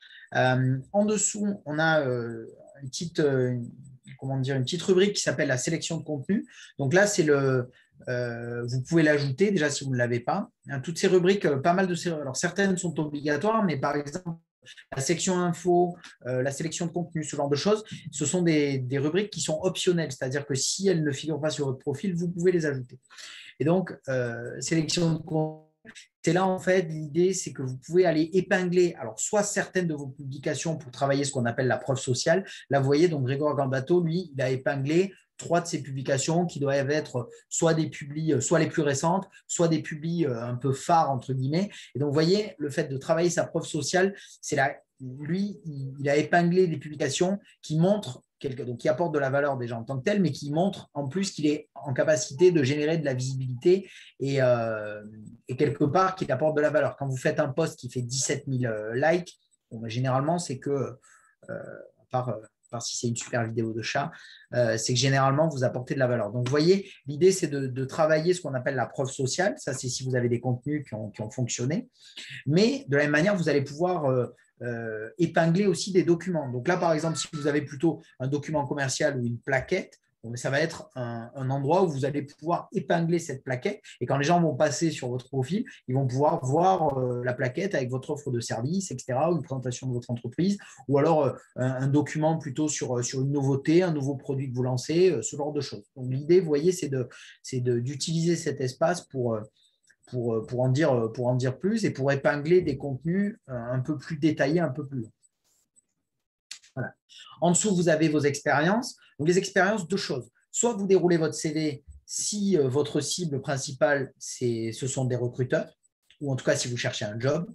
En dessous, on a une petite rubrique qui s'appelle la sélection de contenu. Donc là, c'est vous pouvez l'ajouter déjà si vous ne l'avez pas. Toutes ces rubriques, pas mal de alors certaines sont obligatoires, mais par exemple, la section info, la sélection de contenu, ce genre de choses, ce sont des rubriques qui sont optionnelles, c'est-à-dire que si elles ne figurent pas sur votre profil, vous pouvez les ajouter. Et donc, sélection de contenu, c'est là, en fait, l'idée, c'est que vous pouvez aller épingler, alors, soit certaines de vos publications pour travailler ce qu'on appelle la preuve sociale. Là, vous voyez, donc Grégoire Gambato, lui, il a épinglé 3 de ses publications qui doivent être soit des publis, soit les plus récentes, soit des publis un peu phares, entre guillemets. Et donc, vous voyez, le fait de travailler sa preuve sociale, c'est là, lui, il a épinglé des publications qui montrent donc qui apporte de la valeur déjà en tant que tel, mais qui montre en plus qu'il est en capacité de générer de la visibilité et quelque part qu'il apporte de la valeur. Quand vous faites un post qui fait 17 000 likes, généralement, c'est que, à part si c'est une super vidéo de chat, c'est que généralement, vous apportez de la valeur. Donc, vous voyez, l'idée, c'est de travailler ce qu'on appelle la preuve sociale. Ça, c'est si vous avez des contenus qui ont fonctionné. Mais de la même manière, vous allez pouvoir épingler aussi des documents. Donc là, par exemple, si vous avez plutôt un document commercial ou une plaquette, ça va être un endroit où vous allez pouvoir épingler cette plaquette. Et quand les gens vont passer sur votre profil, ils vont pouvoir voir la plaquette avec votre offre de service, etc., ou une présentation de votre entreprise, ou alors un document plutôt sur une nouveauté, un nouveau produit que vous lancez, ce genre de choses. Donc l'idée, vous voyez, c'est d'utiliser cet espace pour en dire plus et pour épingler des contenus un peu plus détaillés, un peu plus longs. Voilà. En dessous, vous avez vos expériences. Donc, les expériences, 2 choses. Soit vous déroulez votre CV si votre cible principale, ce sont des recruteurs, ou en tout cas si vous cherchez un job.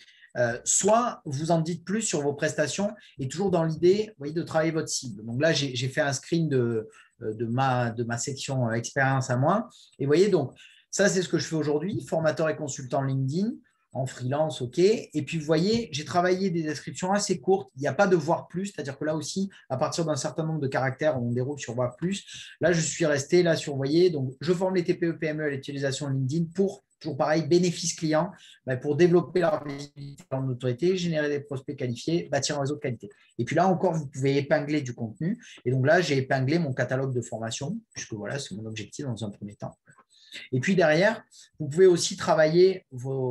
Soit vous en dites plus sur vos prestations et toujours dans l'idée, vous voyez, de travailler votre cible. Donc là, j'ai fait un screen de ma section expérience à moi. Et vous voyez, donc, ça, c'est ce que je fais aujourd'hui, formateur et consultant LinkedIn. en freelance, OK. Et puis, vous voyez, j'ai travaillé des descriptions assez courtes. Il n'y a pas de voir plus, c'est-à-dire que là aussi, à partir d'un certain nombre de caractères, on déroule sur voir plus. Là, je suis resté là sur, vous voyez, donc je forme les TPE, PME à l'utilisation de LinkedIn pour, toujours pareil, bénéfice client, pour développer leur visibilité en autorité, générer des prospects qualifiés, bâtir un réseau de qualité. Et puis là encore, vous pouvez épingler du contenu. Et donc là, j'ai épinglé mon catalogue de formation, puisque voilà, c'est mon objectif dans un premier temps. Et puis derrière, vous pouvez aussi travailler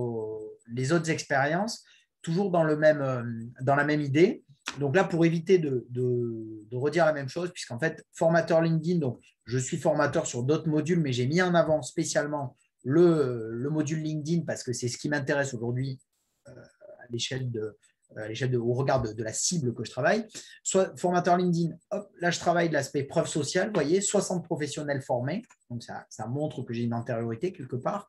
les autres expériences, toujours dans la même idée. Donc là, pour éviter de redire la même chose, puisqu'en fait, formateur LinkedIn, donc je suis formateur sur d'autres modules, mais j'ai mis en avant spécialement le module LinkedIn parce que c'est ce qui m'intéresse aujourd'hui à l'échelle au regard de la cible que je travaille. Soit formateur LinkedIn, hop, là je travaille de l'aspect preuve sociale, vous voyez, 60 professionnels formés, donc ça montre que j'ai une antériorité quelque part.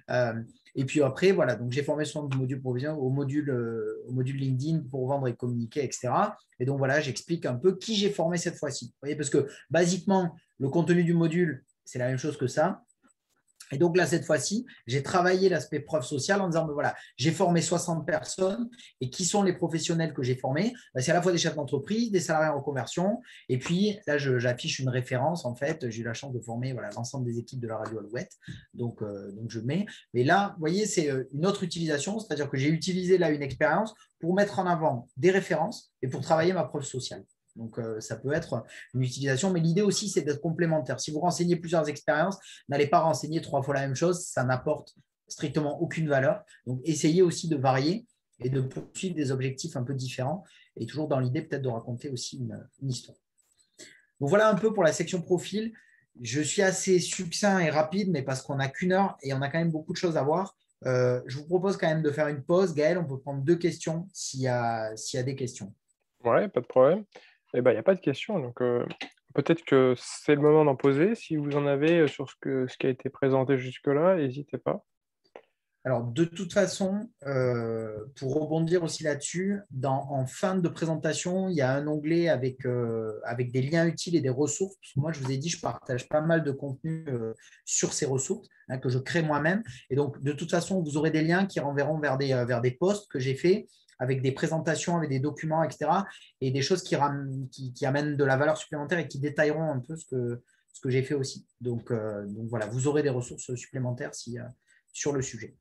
Et puis après, voilà, donc j'ai formé 60 modules professionnels au module LinkedIn pour vendre et communiquer, etc. Et donc voilà, j'explique un peu qui j'ai formé cette fois-ci. Vous voyez, parce que basiquement, le contenu du module, c'est la même chose que ça. Et donc là, cette fois-ci, j'ai travaillé l'aspect preuve sociale en disant, ben voilà, j'ai formé 60 personnes et qui sont les professionnels que j'ai formés? Ben, c'est à la fois des chefs d'entreprise, des salariés en reconversion. Et puis là, j'affiche une référence. En fait, j'ai eu la chance de former voilà, l'ensemble des équipes de la radio Alouette. Donc je mets. Mais là, vous voyez, c'est une autre utilisation, c'est-à-dire que j'ai utilisé là une expérience pour mettre en avant des références et pour travailler ma preuve sociale. Donc, ça peut être une utilisation, mais l'idée aussi, c'est d'être complémentaire. Si vous renseignez plusieurs expériences, n'allez pas renseigner 3 fois la même chose, ça n'apporte strictement aucune valeur. Donc, essayez aussi de varier et de poursuivre des objectifs un peu différents et toujours dans l'idée peut-être de raconter aussi une histoire. Donc, voilà un peu pour la section profil. Je suis assez succinct et rapide, mais parce qu'on n'a qu'une heure et on a quand même beaucoup de choses à voir. Je vous propose quand même de faire une pause. Gaël, on peut prendre 2 questions s'il y a des questions. Ouais, pas de problème. Eh ben, il y a pas de question, donc peut-être que c'est le moment d'en poser. Si vous en avez, sur ce qui a été présenté jusque-là, n'hésitez pas. Alors, de toute façon, pour rebondir aussi là-dessus, en fin de présentation, il y a un onglet avec des liens utiles et des ressources. Parce que moi, je vous ai dit, je partage pas mal de contenu sur ces ressources que je crée moi-même. Et donc, de toute façon, vous aurez des liens qui renverront vers des posts que j'ai faits avec des présentations, avec des documents, etc. Et des choses qui amènent de la valeur supplémentaire et qui détailleront un peu ce que j'ai fait aussi. Donc, voilà, vous aurez des ressources supplémentaires sur le sujet.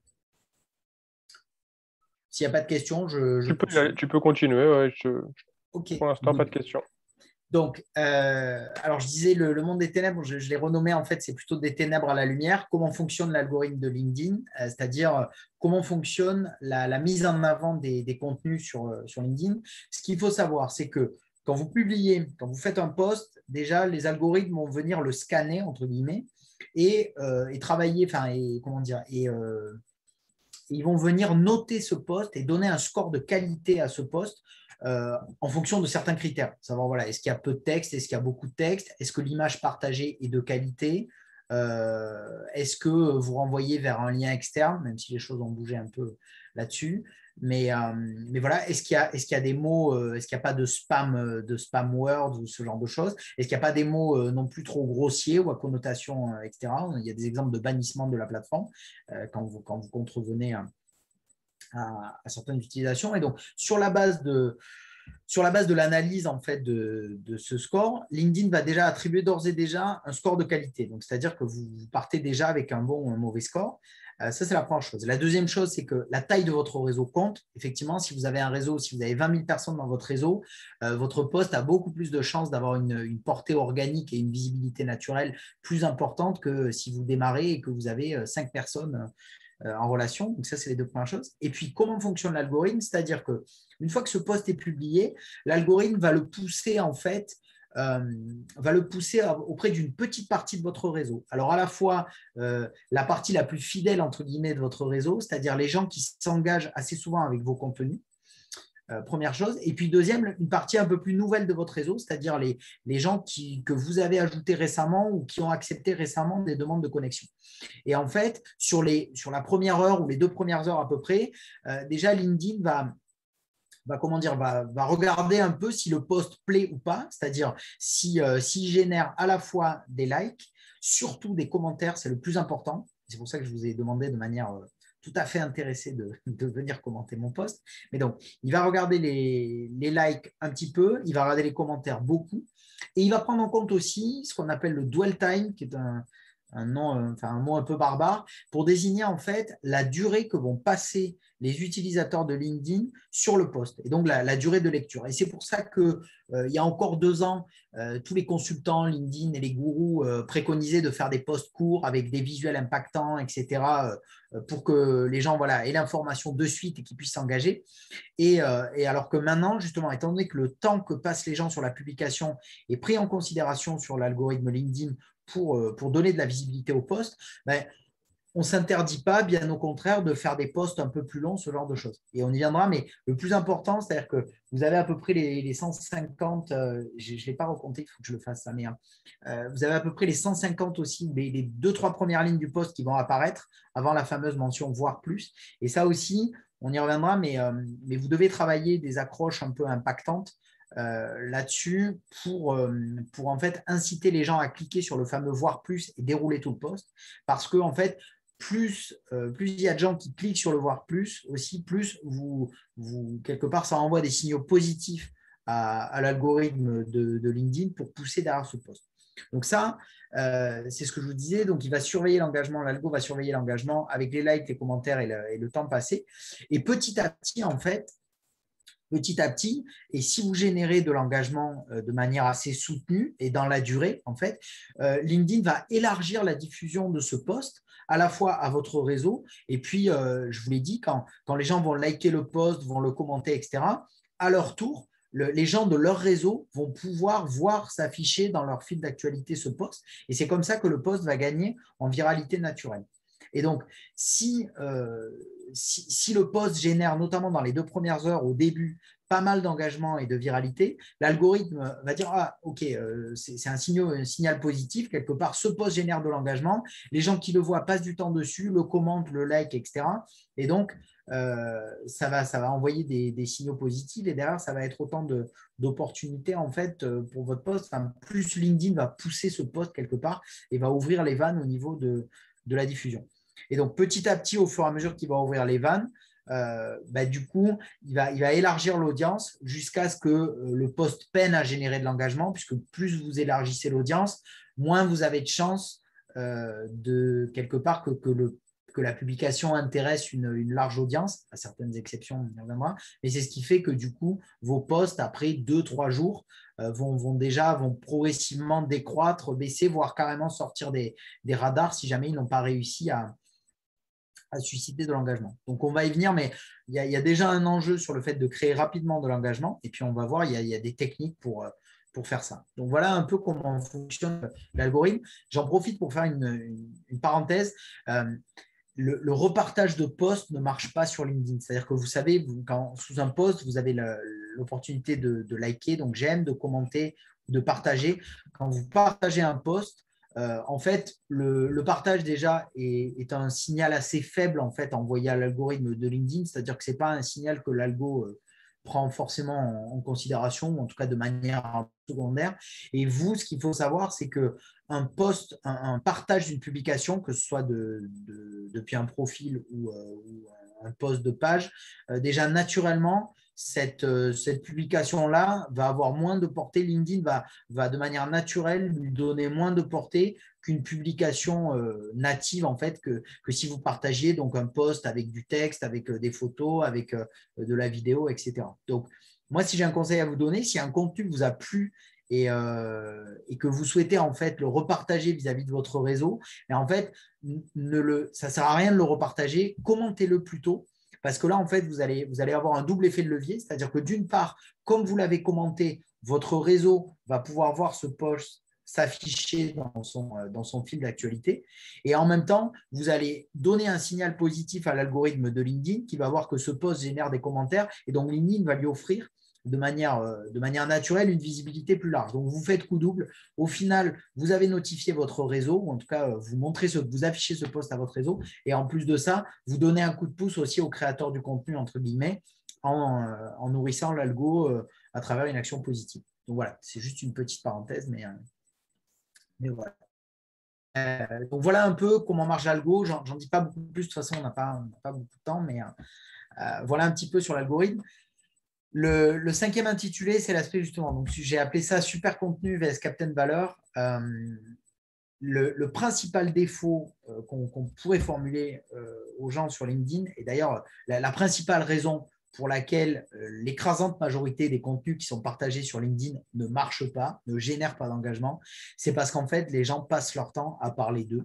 S'il n'y a pas de questions, je poursuis. Tu peux continuer, ouais, OK, pour l'instant, pas de good. questions. Donc, alors je disais le monde des ténèbres, je l'ai renommé en fait, c'est plutôt des ténèbres à la lumière. Comment fonctionne l'algorithme de LinkedIn, c'est-à-dire comment fonctionne la mise en avant des contenus sur LinkedIn. Ce qu'il faut savoir, c'est que quand vous publiez, quand vous faites un post, déjà les algorithmes vont venir le scanner entre guillemets et travailler, enfin et comment dire ils vont venir noter ce poste et donner un score de qualité à ce poste en fonction de certains critères. Savoir, voilà, est-ce qu'il y a peu de texte, est-ce qu'il y a beaucoup de texte, est-ce que l'image partagée est de qualité, est-ce que vous renvoyez vers un lien externe, même si les choses ont bougé un peu là-dessus. Mais voilà, est-ce qu'il y a des mots, est-ce qu'il n'y a pas de spam words ou ce genre de choses? Est-ce qu'il n'y a pas des mots non plus trop grossiers ou à connotation, etc. Il y a des exemples de bannissement de la plateforme quand vous contrevenez à certaines utilisations. Et donc, sur la base de l'analyse en fait de ce score, LinkedIn va déjà attribuer d'ores et déjà un score de qualité. Donc, c'est-à-dire que vous partez déjà avec un bon ou un mauvais score. Ça, c'est la première chose. La deuxième chose, c'est que la taille de votre réseau compte. Effectivement, si vous avez un réseau, si vous avez 20 000 personnes dans votre réseau, votre poste a beaucoup plus de chances d'avoir une portée organique et une visibilité naturelle plus importante que si vous démarrez et que vous avez 5 personnes en relation. Donc ça, c'est les 2 premières choses. Et puis, comment fonctionne l'algorithme? C'est-à-dire qu'une fois que ce post est publié, l'algorithme va le pousser en fait auprès d'une petite partie de votre réseau. Alors, à la fois, la partie la plus fidèle, entre guillemets, de votre réseau, c'est-à-dire les gens qui s'engagent assez souvent avec vos contenus, première chose. Et puis, deuxième, une partie un peu plus nouvelle de votre réseau, c'est-à-dire les gens que vous avez ajoutés récemment ou qui ont accepté récemment des demandes de connexion. Et en fait, sur la première heure ou les 2 premières heures à peu près, déjà, LinkedIn va regarder un peu si le post plaît ou pas, c'est-à-dire s'il génère à la fois des likes, surtout des commentaires, c'est le plus important. C'est pour ça que je vous ai demandé de manière tout à fait intéressé de venir commenter mon post. Mais donc, il va regarder les likes un petit peu, il va regarder les commentaires beaucoup, et il va prendre en compte aussi ce qu'on appelle le dwell time, qui est un nom, enfin un mot un peu barbare, pour désigner en fait la durée que vont passer les utilisateurs de LinkedIn sur le post, et donc la durée de lecture. Et c'est pour ça que il y a encore 2 ans, tous les consultants LinkedIn et les gourous préconisaient de faire des posts courts avec des visuels impactants, etc., pour que les gens aient l'information de suite et qu'ils puissent s'engager. Et alors que maintenant, justement, étant donné que le temps que passent les gens sur la publication est pris en considération sur l'algorithme LinkedIn pour donner de la visibilité au post, ben, on ne s'interdit pas, bien au contraire, de faire des posts un peu plus longs, ce genre de choses. Et on y viendra, mais le plus important, c'est-à-dire que vous avez à peu près les 150, je ne l'ai pas recompté, il faut que je le fasse ça, mais vous avez à peu près les 150 aussi, les 2-3 premières lignes du post qui vont apparaître avant la fameuse mention voire plus. Et ça aussi, on y reviendra, mais vous devez travailler des accroches un peu impactantes là-dessus pour en fait inciter les gens à cliquer sur le fameux voir plus et dérouler tout le post, parce que en fait plus il y a de gens qui cliquent sur le voir plus, aussi plus quelque part ça envoie des signaux positifs à l'algorithme de LinkedIn pour pousser derrière ce post. Donc ça, c'est ce que je vous disais. Donc il va surveiller l'engagement, l'algo va surveiller l'engagement avec les likes, les commentaires et le temps passé. Et petit à petit, en fait, et si vous générez de l'engagement de manière assez soutenue et dans la durée, en fait, LinkedIn va élargir la diffusion de ce post à la fois à votre réseau, et puis, je vous l'ai dit, quand les gens vont liker le post, vont le commenter, etc., à leur tour, les gens de leur réseau vont pouvoir voir s'afficher dans leur fil d'actualité ce post, et c'est comme ça que le post va gagner en viralité naturelle. Et donc, si le post génère, notamment dans les 2 premières heures au début, pas mal d'engagement et de viralité, l'algorithme va dire ah ok, c'est un signal positif quelque part, ce post génère de l'engagement, les gens qui le voient passent du temps dessus, le commentent, le like, etc. Et donc ça va envoyer des signaux positifs, et derrière ça va être autant d'opportunités en fait pour votre post. Enfin, plus LinkedIn va pousser ce post quelque part et va ouvrir les vannes au niveau de la diffusion. Et donc, petit à petit, au fur et à mesure qu'il va ouvrir les vannes, du coup, il va élargir l'audience jusqu'à ce que le post peine à générer de l'engagement, puisque plus vous élargissez l'audience, moins vous avez de chances de quelque part que la publication intéresse une large audience, à certaines exceptions, on y reviendra, mais c'est ce qui fait que du coup, vos posts, après 2-3 jours, vont progressivement décroître, baisser, voire carrément sortir des radars si jamais ils n'ont pas réussi à susciter de l'engagement. Donc, on va y venir, mais il y a déjà un enjeu sur le fait de créer rapidement de l'engagement. Et puis, on va voir, il y a des techniques pour faire ça. Donc, voilà un peu comment fonctionne l'algorithme. J'en profite pour faire une parenthèse. Le repartage de posts ne marche pas sur LinkedIn. C'est-à-dire que vous savez, sous un post, vous avez l'opportunité de liker, donc j'aime, de commenter, de partager. Quand vous partagez un post, en fait, le partage déjà est un signal assez faible en fait envoyé à l'algorithme de LinkedIn, c'est-à-dire que ce n'est pas un signal que l'algo prend forcément en considération, ou en tout cas de manière secondaire. Et vous, ce qu'il faut savoir, c'est que un post, un partage d'une publication, que ce soit depuis un profil ou un post de page, déjà naturellement, cette publication-là va avoir moins de portée. LinkedIn va de manière naturelle lui donner moins de portée qu'une publication native, en fait, que si vous partagiez donc un post avec du texte, avec des photos, avec de la vidéo, etc. Donc, moi, si j'ai un conseil à vous donner, si un contenu vous a plu et que vous souhaitez en fait le repartager vis-à-vis de votre réseau, et en fait, ça ne sert à rien de le repartager, commentez-le plutôt. Parce que là, en fait, vous allez avoir un double effet de levier, c'est-à-dire que d'une part, comme vous l'avez commenté, votre réseau va pouvoir voir ce post s'afficher dans son fil d'actualité. Et en même temps, vous allez donner un signal positif à l'algorithme de LinkedIn qui va voir que ce post génère des commentaires, et donc LinkedIn va lui offrir de manière naturelle une visibilité plus large. Donc, vous faites coup double. Au final, vous avez notifié votre réseau, ou en tout cas, vous affichez ce post à votre réseau. Et en plus de ça, vous donnez un coup de pouce aussi au créateur du contenu, entre guillemets, en nourrissant l'algo à travers une action positive. Donc, voilà, c'est juste une petite parenthèse, mais voilà. Donc voilà un peu comment marche l'algo. J'en dis pas beaucoup plus, de toute façon, on n'a pas beaucoup de temps, mais voilà un petit peu sur l'algorithme. Le cinquième intitulé, c'est l'aspect justement. Donc, j'ai appelé ça super contenu vs Captain Valeur. Le principal défaut qu'on pourrait formuler aux gens sur LinkedIn, et d'ailleurs, la principale raison pour laquelle l'écrasante majorité des contenus qui sont partagés sur LinkedIn ne marchent pas, ne génèrent pas d'engagement, c'est parce qu'en fait, les gens passent leur temps à parler d'eux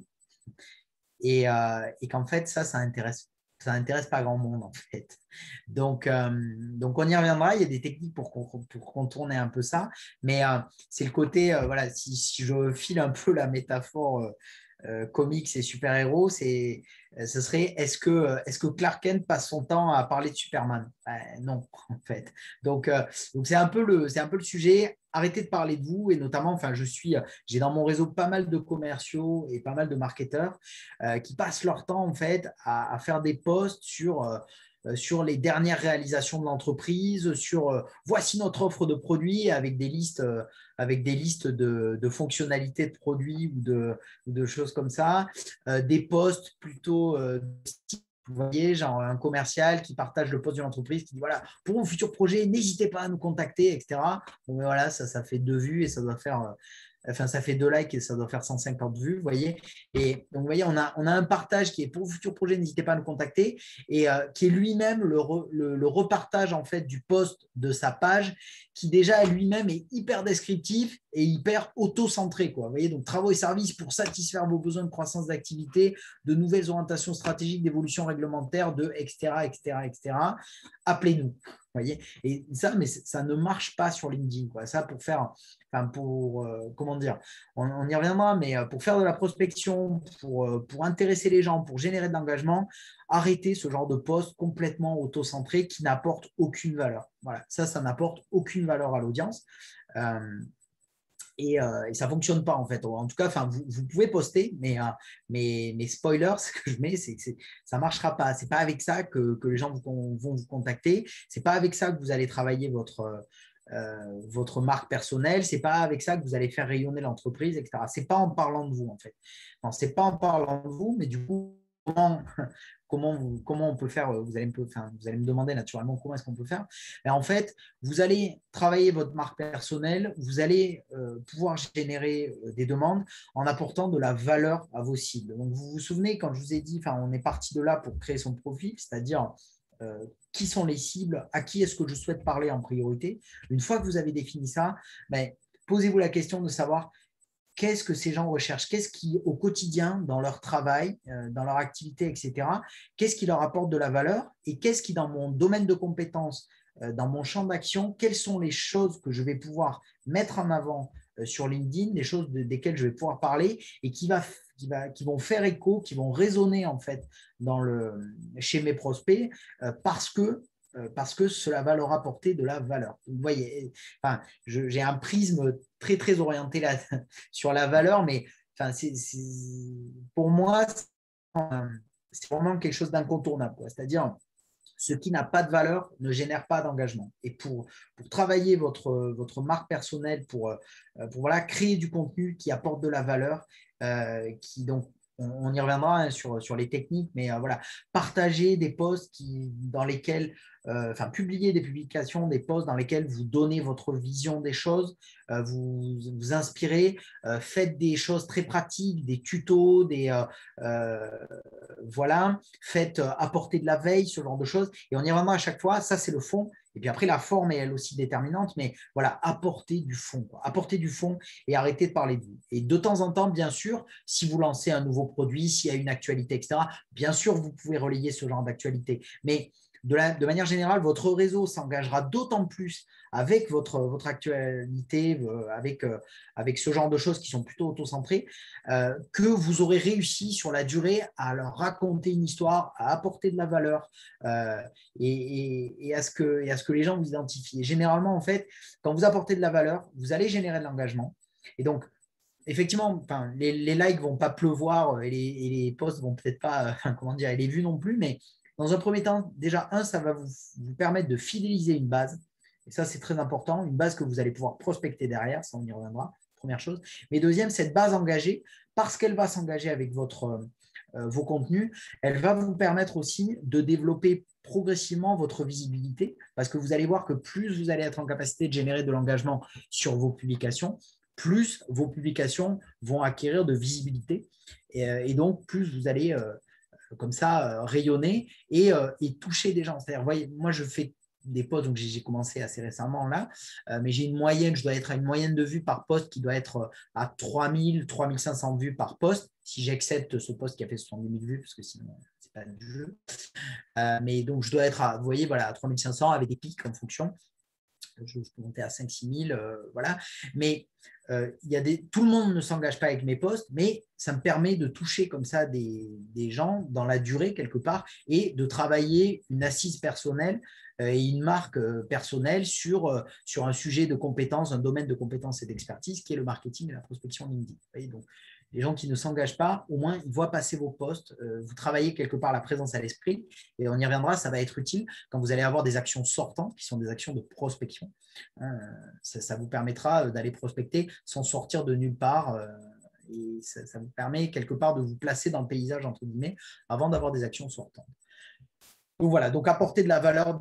et qu'en fait, ça intéresse pas grand monde en fait. Donc on y reviendra. Il y a des techniques pour contourner un peu ça, mais c'est le côté, voilà, si je file un peu la métaphore comics et super-héros, ce serait est-ce que Clark Kent passe son temps à parler de Superman? Non, en fait. Donc c'est un peu le sujet. Arrêtez de parler de vous et notamment, enfin, j'ai dans mon réseau pas mal de commerciaux et pas mal de marketeurs qui passent leur temps en fait à faire des posts sur les dernières réalisations de l'entreprise, sur voici notre offre de produits avec des listes de fonctionnalités de produits ou de choses comme ça, des posts plutôt vous voyez, genre un commercial qui partage le poste d'une entreprise qui dit voilà, pour vos futurs projets, n'hésitez pas à nous contacter, etc. Donc voilà, ça fait 2 vues et ça doit faire enfin, ça fait 2 likes et ça doit faire 150 vues, vous voyez. Et donc, vous voyez, on a un partage qui est pour vos futurs projets, n'hésitez pas à nous contacter, et qui est lui-même le repartage en fait du post de sa page, qui déjà lui-même est hyper descriptif et hyper auto-centré, quoi. Vous voyez, donc travaux et services pour satisfaire vos besoins de croissance d'activité, de nouvelles orientations stratégiques, d'évolution réglementaire, etc., etc., etc. Appelez-nous. Voyez, et ça, mais ça ne marche pas sur LinkedIn, quoi. Ça, comment dire, on y reviendra, mais pour faire de la prospection, pour intéresser les gens, pour générer de l'engagement, arrêtez ce genre de post complètement auto-centré qui n'apporte aucune valeur. Voilà, ça n'apporte aucune valeur à l'audience. Et ça ne fonctionne pas en fait. En tout cas, vous pouvez poster, mais spoiler, ce que je mets, c'est que ça ne marchera pas. Ce n'est pas avec ça que les gens vont vous contacter. Ce n'est pas avec ça que vous allez travailler votre marque personnelle. Ce n'est pas avec ça que vous allez faire rayonner l'entreprise, etc. Ce n'est pas en parlant de vous en fait. Ce n'est pas en parlant de vous, mais du coup, comment on peut faire, vous allez me demander naturellement comment est-ce qu'on peut faire. Et en fait, vous allez travailler votre marque personnelle, vous allez pouvoir générer des demandes en apportant de la valeur à vos cibles. Donc, vous vous souvenez, quand je vous ai dit, on est parti de là pour créer son profil, c'est-à-dire qui sont les cibles, à qui est-ce que je souhaite parler en priorité. Une fois que vous avez défini ça, posez-vous la question de savoir qu'est-ce que ces gens recherchent, qu'est-ce qui, au quotidien, dans leur travail, dans leur activité, etc., qu'est-ce qui leur apporte de la valeur et qu'est-ce qui, dans mon domaine de compétences, dans mon champ d'action, quelles sont les choses que je vais pouvoir mettre en avant sur LinkedIn, des choses desquelles je vais pouvoir parler et qui vont faire écho, qui vont résonner en fait chez mes prospects parce que cela va leur apporter de la valeur. Vous voyez, j'ai un prisme très, très orienté là, sur la valeur, mais pour moi, c'est vraiment quelque chose d'incontournable. C'est-à-dire, ce qui n'a pas de valeur ne génère pas d'engagement. Et pour travailler votre marque personnelle, pour voilà, créer du contenu qui apporte de la valeur, donc on y reviendra hein, sur les techniques, mais voilà, partager des posts dans lesquels, publier des publications, des posts dans lesquels vous donnez votre vision des choses, vous inspirez, faites des choses très pratiques, des tutos, voilà, faites apporter de la veille, ce genre de choses, et on y reviendra à chaque fois, ça c'est le fond. Et puis après, la forme est elle aussi déterminante, mais voilà, apporter du fond, quoi. Apporter du fond et arrêter de parler de vous. Et de temps en temps, bien sûr, si vous lancez un nouveau produit, s'il y a une actualité, etc., bien sûr, vous pouvez relayer ce genre d'actualité. Mais de manière générale, votre réseau s'engagera d'autant plus avec votre actualité, avec ce genre de choses qui sont plutôt auto-centrées, que vous aurez réussi sur la durée à leur raconter une histoire, à apporter de la valeur et à ce que les gens vous identifient. Et généralement, en fait, quand vous apportez de la valeur, vous allez générer de l'engagement. Et donc, effectivement, les likes ne vont pas pleuvoir et les posts ne vont peut-être pas, comment dire, et les vues non plus, mais dans un premier temps, déjà, ça va vous permettre de fidéliser une base. Et ça, c'est très important, une base que vous allez pouvoir prospecter derrière, ça on y reviendra, première chose. Mais deuxième, cette base engagée, parce qu'elle va s'engager avec vos contenus, elle va vous permettre aussi de développer progressivement votre visibilité, parce que vous allez voir que plus vous allez être en capacité de générer de l'engagement sur vos publications, plus vos publications vont acquérir de visibilité. Et donc, plus vous allez comme ça rayonner et toucher des gens. C'est-à-dire, voyez, moi, je fais des posts, donc j'ai commencé assez récemment là, mais j'ai une moyenne, je dois être à une moyenne de vues par post qui doit être à 3000, 3500 vues par post, si j'accepte ce post qui a fait 70 000 vues, parce que sinon, c'est pas du jeu. Mais donc, je dois être à, vous voyez, voilà, à 3500 avec des pics en fonction. Je peux monter à 5-6 000, voilà. Mais tout le monde ne s'engage pas avec mes posts, mais ça me permet de toucher comme ça des gens dans la durée quelque part et de travailler une assise personnelle et une marque personnelle sur un sujet de compétences, un domaine de compétences et d'expertise qui est le marketing et la prospection LinkedIn. Vous voyez, donc, les gens qui ne s'engagent pas, au moins, ils voient passer vos posts, vous travaillez quelque part la présence à l'esprit, et on y reviendra, ça va être utile quand vous allez avoir des actions sortantes, qui sont des actions de prospection. Ça vous permettra d'aller prospecter sans sortir de nulle part, et ça vous permet quelque part de vous placer dans le paysage, entre guillemets, avant d'avoir des actions sortantes. Donc voilà, donc apporter de la valeur,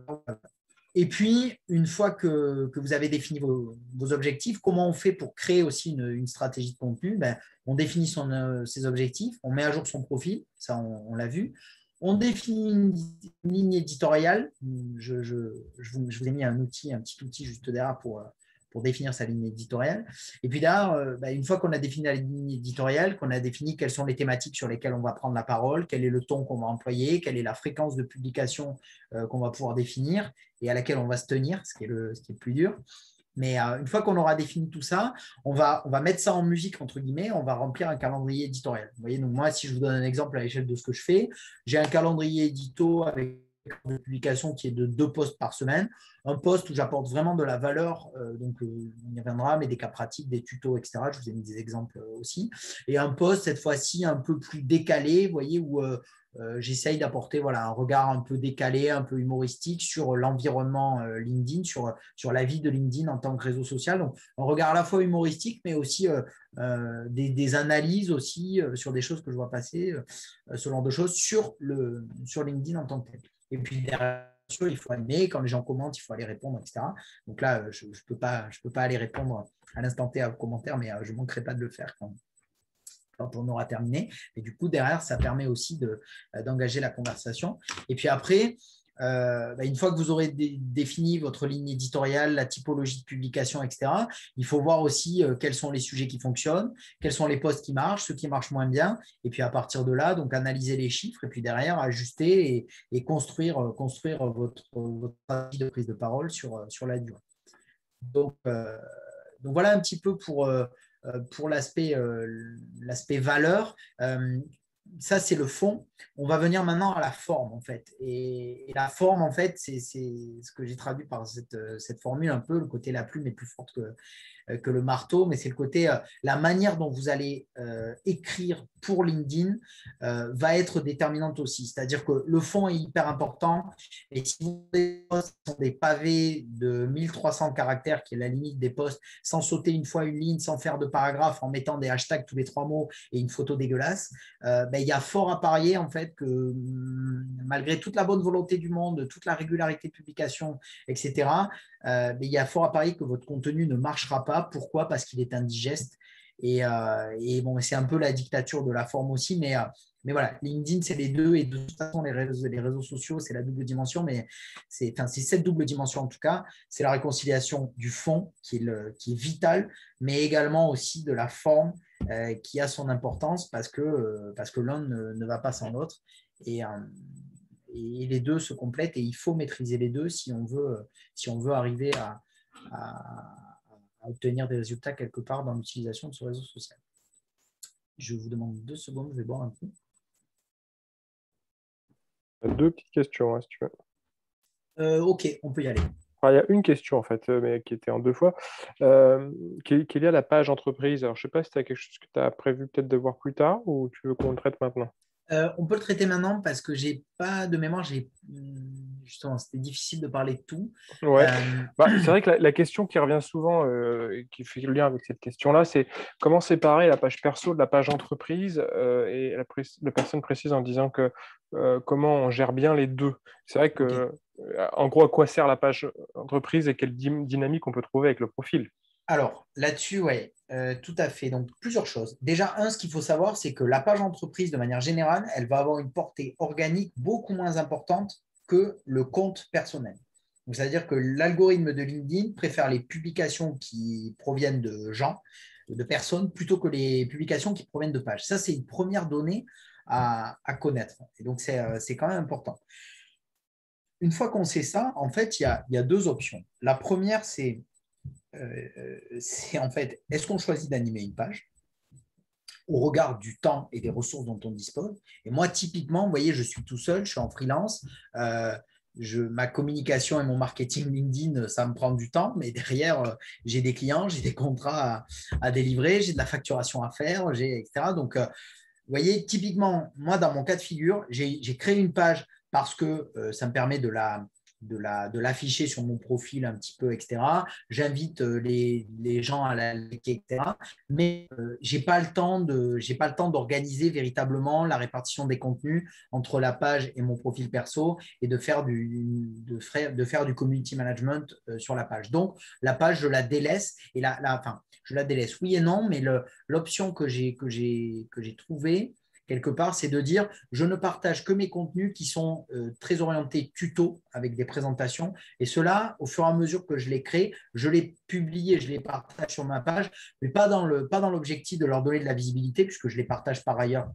Et puis, une fois que vous avez défini vos objectifs, comment on fait pour créer aussi une stratégie de contenu? On définit ses objectifs, on met à jour son profil, ça on l'a vu. On définit une ligne éditoriale. Je vous ai mis un petit outil juste derrière pour définir sa ligne éditoriale. Et puis là, une fois qu'on a défini la ligne éditoriale, qu'on a défini quelles sont les thématiques sur lesquelles on va prendre la parole, quel est le ton qu'on va employer, quelle est la fréquence de publication qu'on va pouvoir définir et à laquelle on va se tenir, ce qui est le plus dur. Mais une fois qu'on aura défini tout ça, on va mettre ça en musique, entre guillemets, on va remplir un calendrier éditorial. Vous voyez, donc moi, si je vous donne un exemple à l'échelle de ce que je fais, j'ai un calendrier édito avec une publication qui est de 2 posts par semaine, un post où j'apporte vraiment de la valeur, donc on y reviendra, mais des cas pratiques, des tutos, etc. Je vous ai mis des exemples aussi. Et un post, cette fois-ci, un peu plus décalé, vous voyez, où j'essaye d'apporter un regard un peu décalé, un peu humoristique sur l'environnement LinkedIn, sur la vie de LinkedIn en tant que réseau social. Donc, un regard à la fois humoristique, mais aussi des analyses aussi sur des choses que je vois passer, ce genre de choses sur LinkedIn en tant que tel. Et puis derrière, il faut animer, quand les gens commentent, il faut aller répondre, etc. Donc là, je ne peux pas aller répondre à l'instant T à vos commentaires, mais je ne manquerai pas de le faire quand on aura terminé. Et du coup, derrière, ça permet aussi d'engager la conversation. Et puis après, une fois que vous aurez défini votre ligne éditoriale, la typologie de publication, etc., il faut voir aussi quels sont les sujets qui fonctionnent, quels sont les posts qui marchent, ceux qui marchent moins bien. Et puis à partir de là, donc analyser les chiffres et puis derrière, ajuster et construire votre stratégie de prise de parole sur la durée. Donc voilà un petit peu pour l'aspect valeur. Ça, c'est le fond. On va venir maintenant à la forme, en fait. Et la forme, en fait, c'est ce que j'ai traduit par cette formule un peu. Le côté la plume est plus forte que le marteau, mais c'est le côté, la manière dont vous allez écrire pour LinkedIn va être déterminante aussi. C'est-à-dire que le fond est hyper important. Et si vous avez des pavés de 1300 caractères, qui est la limite des posts, sans sauter une fois une ligne, sans faire de paragraphe, en mettant des hashtags tous les 3 mots et une photo dégueulasse, il y a fort à parier en fait que malgré toute la bonne volonté du monde, toute la régularité de publication, etc., il y a fort à parier que votre contenu ne marchera pas. Pourquoi? Parce qu'il est indigeste. Et bon, c'est un peu la dictature de la forme aussi, mais voilà, LinkedIn, c'est les deux, et de toute façon, les réseaux sociaux, c'est la double dimension, mais c'est cette double dimension en tout cas, c'est la réconciliation du fond qui est vital, mais également aussi de la forme qui a son importance parce que l'un ne va pas sans l'autre. Et les deux se complètent et il faut maîtriser les deux si on veut arriver à obtenir des résultats quelque part dans l'utilisation de ce réseau social. Je vous demande 2 secondes, je vais boire un coup. 2 petites questions, hein, si tu veux. Ok, on peut y aller. Il y a une question en fait, mais qui était en 2 fois, qui est liée à la page entreprise. Alors, je ne sais pas si tu as quelque chose que tu as prévu peut-être de voir plus tard ou tu veux qu'on le traite maintenant. On peut le traiter maintenant parce que j'ai pas de mémoire. Justement, c'était difficile de parler de tout. Ouais, Euh, c'est vrai que la question qui revient souvent, et qui fait le lien avec cette question-là, c'est comment séparer la page perso de la page entreprise, et la personne précise en disant que comment on gère bien les deux. C'est vrai que, ok. en gros, à quoi sert la page entreprise et quelle dynamique on peut trouver avec le profil. Alors, là-dessus, ouais, tout à fait. Donc, plusieurs choses. Déjà, ce qu'il faut savoir, c'est que la page entreprise, de manière générale, elle va avoir une portée organique beaucoup moins importante que le compte personnel. Donc, c'est-à-dire que l'algorithme de LinkedIn préfère les publications qui proviennent de gens, de personnes, plutôt que les publications qui proviennent de pages. Ça, c'est une première donnée à connaître. Et donc, c'est quand même important. Une fois qu'on sait ça, en fait, il y a deux options. La première, c'est en fait, est-ce qu'on choisit d'animer une page au regard du temps et des ressources dont on dispose? Et moi, typiquement, vous voyez, je suis tout seul, je suis en freelance. Ma communication et mon marketing LinkedIn, ça me prend du temps, mais derrière, j'ai des clients, j'ai des contrats à délivrer, j'ai de la facturation à faire, etc. Donc, vous voyez, typiquement, moi, dans mon cas de figure, j'ai créé une page parce que ça me permet de l'afficher sur mon profil un petit peu, etc. J'invite les gens à la liker, etc. Mais j'ai pas le temps d'organiser véritablement la répartition des contenus entre la page et mon profil perso et de faire du community management sur la page. Donc, la page, je la délaisse enfin, je la délaisse, oui et non, mais l'option que j'ai trouvée quelque part, c'est de dire je ne partage que mes contenus qui sont très orientés tuto avec des présentations. Et cela, au fur et à mesure que je les crée, je les publie et je les partage sur ma page, mais pas dans l'objectif de leur donner de la visibilité, puisque je les partage par ailleurs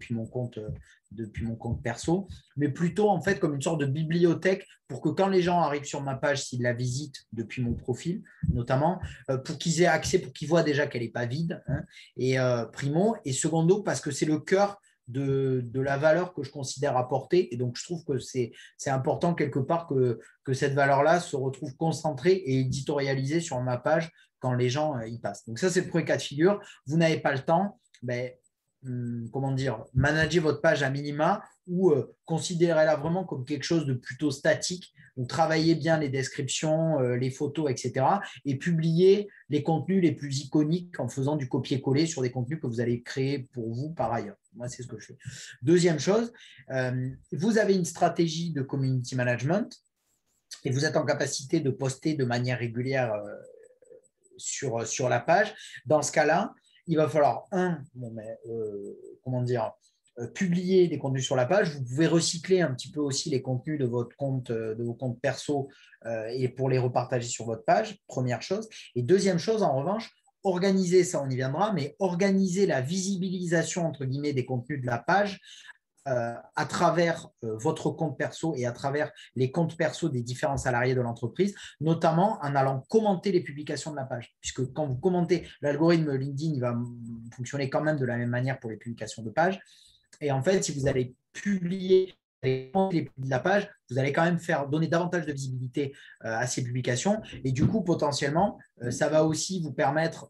depuis mon compte perso, mais plutôt en fait comme une sorte de bibliothèque pour que quand les gens arrivent sur ma page, s'ils la visitent depuis mon profil, notamment, pour qu'ils aient accès, pour qu'ils voient déjà qu'elle n'est pas vide, hein, et primo, et secondo, parce que c'est le cœur de la valeur que je considère apporter. Et donc, je trouve que c'est important quelque part que cette valeur-là se retrouve concentrée et éditorialisée sur ma page quand les gens y passent. Donc, ça, c'est le premier cas de figure. Vous n'avez pas le temps, ben, comment dire, manager votre page à minima ou considérez-la vraiment comme quelque chose de plutôt statique. Donc, travaillez bien les descriptions, les photos, etc. Et publiez les contenus les plus iconiques en faisant du copier-coller sur des contenus que vous allez créer pour vous par ailleurs. Moi, c'est ce que je fais. Deuxième chose, vous avez une stratégie de community management et vous êtes en capacité de poster de manière régulière sur la page. Dans ce cas-là, il va falloir, comment dire, publier des contenus sur la page. Vous pouvez recycler un petit peu aussi les contenus de vos comptes perso et pour les repartager sur votre page, première chose. Et deuxième chose, en revanche, organiser, ça on y viendra, mais organiser la visibilisation, entre guillemets, des contenus de la page à travers votre compte perso et à travers les comptes perso des différents salariés de l'entreprise, notamment en allant commenter les publications de la page. Puisque quand vous commentez, l'algorithme LinkedIn il va fonctionner quand même de la même manière pour les publications de page. Et en fait, si vous allez publier de la page, vous allez quand même donner davantage de visibilité à ces publications. Et du coup, potentiellement, ça va aussi vous permettre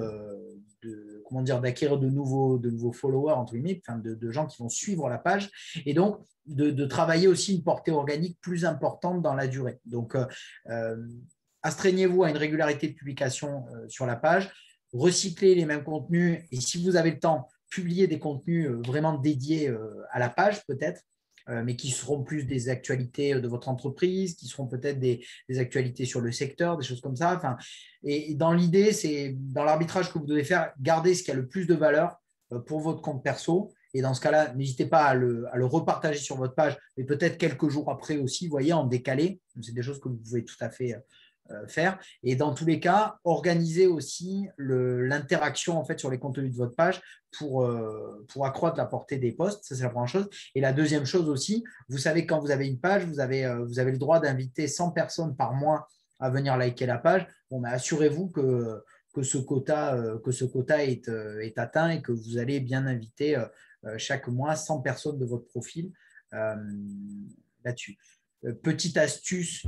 comment dire, d'acquérir de nouveaux followers, entre guillemets, enfin de gens qui vont suivre la page. Et donc, de travailler aussi une portée organique plus importante dans la durée. Donc, astreignez-vous à une régularité de publication sur la page, recyclez les mêmes contenus et si vous avez le temps, publier des contenus vraiment dédiés à la page peut-être, mais qui seront plus des actualités de votre entreprise, qui seront peut-être des actualités sur le secteur, des choses comme ça. Enfin, et dans l'idée, c'est dans l'arbitrage que vous devez faire, garder ce qui a le plus de valeur pour votre compte perso. Et dans ce cas-là, n'hésitez pas à le repartager sur votre page, mais peut-être quelques jours après aussi, vous voyez, en décalé. C'est des choses que vous pouvez tout à fait faire. Et dans tous les cas, organiser aussi l'interaction en fait sur les contenus de votre page pour accroître la portée des posts. Ça, c'est la première chose. Et la deuxième chose aussi, vous savez, quand vous avez une page, vous avez le droit d'inviter 100 personnes par mois à venir liker la page. Bon, mais assurez-vous que ce quota est atteint et que vous allez bien inviter chaque mois 100 personnes de votre profil là-dessus. Petite astuce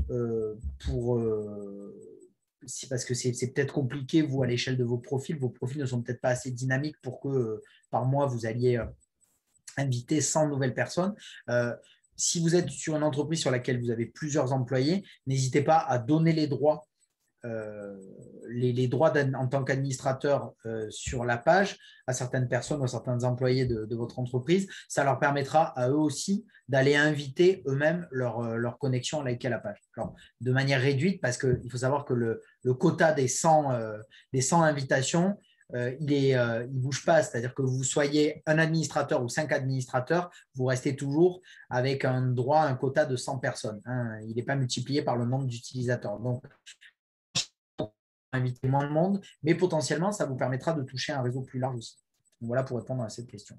parce que c'est peut-être compliqué, vous, à l'échelle de vos profils ne sont peut-être pas assez dynamiques pour que par mois, vous alliez inviter 100 nouvelles personnes. Si vous êtes sur une entreprise sur laquelle vous avez plusieurs employés, n'hésitez pas à donner les droits les droits en tant qu'administrateur sur la page à certaines personnes ou à certains employés de votre entreprise. Ça leur permettra à eux aussi d'aller inviter eux-mêmes leur connexion à liker la page. Alors, de manière réduite, parce qu'il faut savoir que le quota des 100 invitations, il ne bouge pas, c'est-à-dire que vous soyez un administrateur ou 5 administrateurs, vous restez toujours avec un droit, un quota de 100 personnes. Hein. Il n'est pas multiplié par le nombre d'utilisateurs. Donc, inviter moins de monde, mais potentiellement, ça vous permettra de toucher un réseau plus large aussi. Donc, voilà pour répondre à cette question.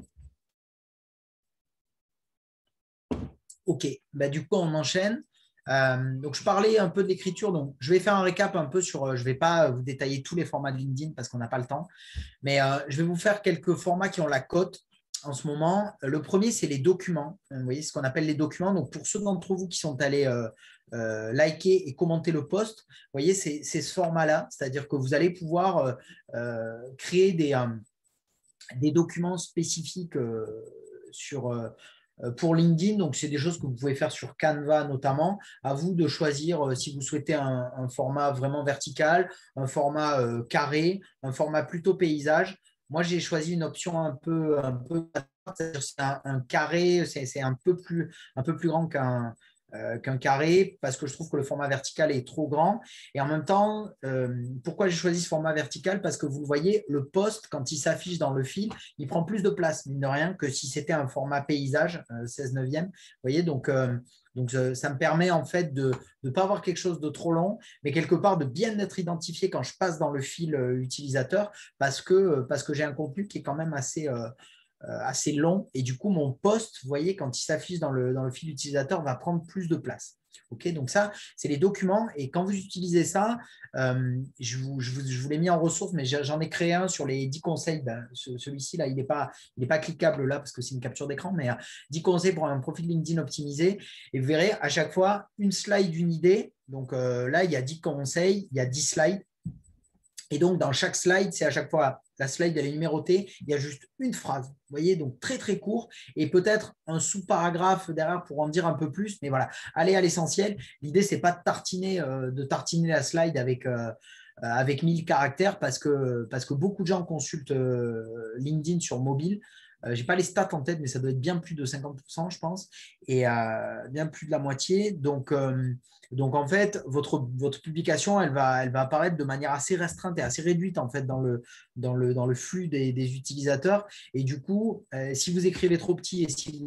OK, bah, du coup, on enchaîne. Donc, je parlais un peu de l'écriture. Donc, je vais faire un récap un peu sur. Je ne vais pas vous détailler tous les formats de LinkedIn parce qu'on n'a pas le temps, mais je vais vous faire quelques formats qui ont la cote en ce moment. Le premier, c'est les documents. Vous voyez ce qu'on appelle les documents. Donc, pour ceux d'entre vous qui sont allés liker et commenter le post, vous voyez, c'est ce format-là. C'est-à-dire que vous allez pouvoir créer des documents spécifiques pour LinkedIn. Donc, c'est des choses que vous pouvez faire sur Canva notamment. À vous de choisir si vous souhaitez un format vraiment vertical, un format carré, un format plutôt paysage. Moi, j'ai choisi une option un peu c'est-à-dire c'est un carré, c'est un peu plus grand qu'un carré parce que je trouve que le format vertical est trop grand. Et en même temps, pourquoi j'ai choisi ce format vertical? Parce que vous le voyez, le post, quand il s'affiche dans le fil, il prend plus de place, mine de rien, que si c'était un format paysage, 16/9. Vous voyez, donc ça me permet en fait de ne pas avoir quelque chose de trop long, mais quelque part de bien être identifié quand je passe dans le fil utilisateur parce que j'ai un contenu qui est quand même assez long. Et du coup, mon post, vous voyez, quand il s'affiche dans le fil utilisateur, va prendre plus de place. OK, donc ça, c'est les documents. Et quand vous utilisez ça, je vous l'ai mis en ressource, mais j'en ai créé un sur les 10 conseils. Ben, celui-ci, là, il n'est pas cliquable là parce que c'est une capture d'écran, mais 10 conseils pour un profil LinkedIn optimisé. Et vous verrez à chaque fois une slide d'une idée. Donc là, il y a 10 conseils, il y a 10 slides. Et donc, dans chaque slide, c'est à chaque fois, la slide, elle est numérotée, il y a juste une phrase. Vous voyez, donc très, très court et peut-être un sous-paragraphe derrière pour en dire un peu plus. Mais voilà, allez à l'essentiel. L'idée, ce n'est pas de tartiner la slide avec 1000 caractères parce que beaucoup de gens consultent LinkedIn sur mobile. Je n'ai pas les stats en tête, mais ça doit être bien plus de 50%, je pense, et bien plus de la moitié. Donc en fait, votre publication, elle va apparaître de manière assez restreinte et assez réduite en fait dans le flux des utilisateurs. Et du coup, si vous écrivez trop petit et si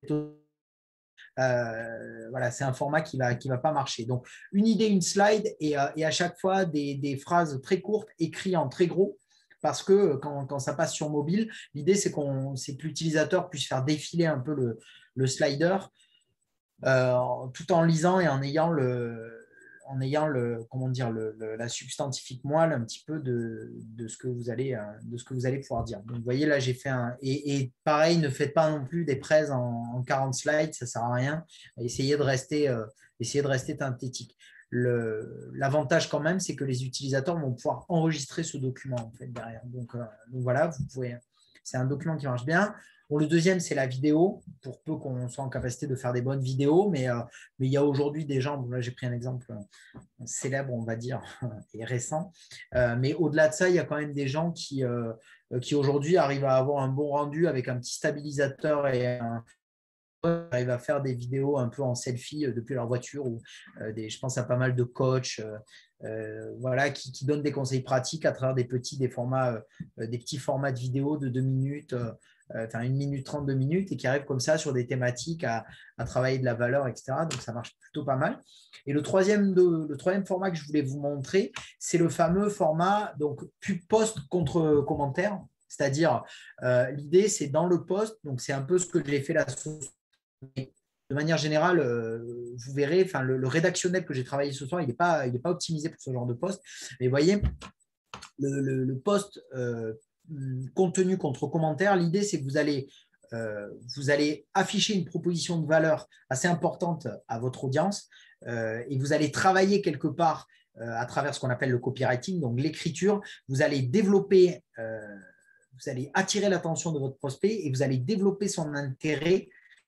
voilà, c'est un format qui va pas marcher. Donc, une idée, une slide et à chaque fois des phrases très courtes écrites en très gros. Parce que quand ça passe sur mobile, l'idée, c'est que l'utilisateur puisse faire défiler un peu le slider tout en lisant et en ayant comment dire, la substantifique moelle un petit peu de ce que vous allez pouvoir dire. Donc, vous voyez, là, j'ai fait et pareil, ne faites pas non plus des prêts en 40 slides, ça ne sert à rien. Essayez de rester synthétique. L'avantage quand même, c'est que les utilisateurs vont pouvoir enregistrer ce document en fait, derrière. Donc voilà, c'est un document qui marche bien. Bon, le deuxième, c'est la vidéo, pour peu qu'on soit en capacité de faire des bonnes vidéos. Mais il y a aujourd'hui des gens, bon, là j'ai pris un exemple célèbre, on va dire, et récent. Mais au-delà de ça, il y a quand même des gens qui aujourd'hui arrivent à avoir un bon rendu avec un petit stabilisateur et arrivent à faire des vidéos un peu en selfie depuis leur voiture. Ou je pense à pas mal de coachs voilà, qui donnent des conseils pratiques à travers des petits formats de vidéo de 2 minutes. Enfin 1 minute 30, 2 minutes, et qui arrivent comme ça sur des thématiques à travailler de la valeur, etc. Donc, ça marche plutôt pas mal. Et le troisième format que je voulais vous montrer, c'est le fameux format donc post contre commentaire. C'est-à-dire, l'idée, c'est dans le post, donc c'est un peu ce que j'ai fait là. De manière générale, vous verrez, le rédactionnel que j'ai travaillé ce soir, il n'est pas optimisé pour ce genre de post. Mais vous voyez, le post contenu contre commentaire, l'idée, c'est que vous allez afficher une proposition de valeur assez importante à votre audience et vous allez travailler quelque part à travers ce qu'on appelle le copywriting, donc l'écriture. Vous allez développer allez attirer l'attention de votre prospect et vous allez développer son intérêt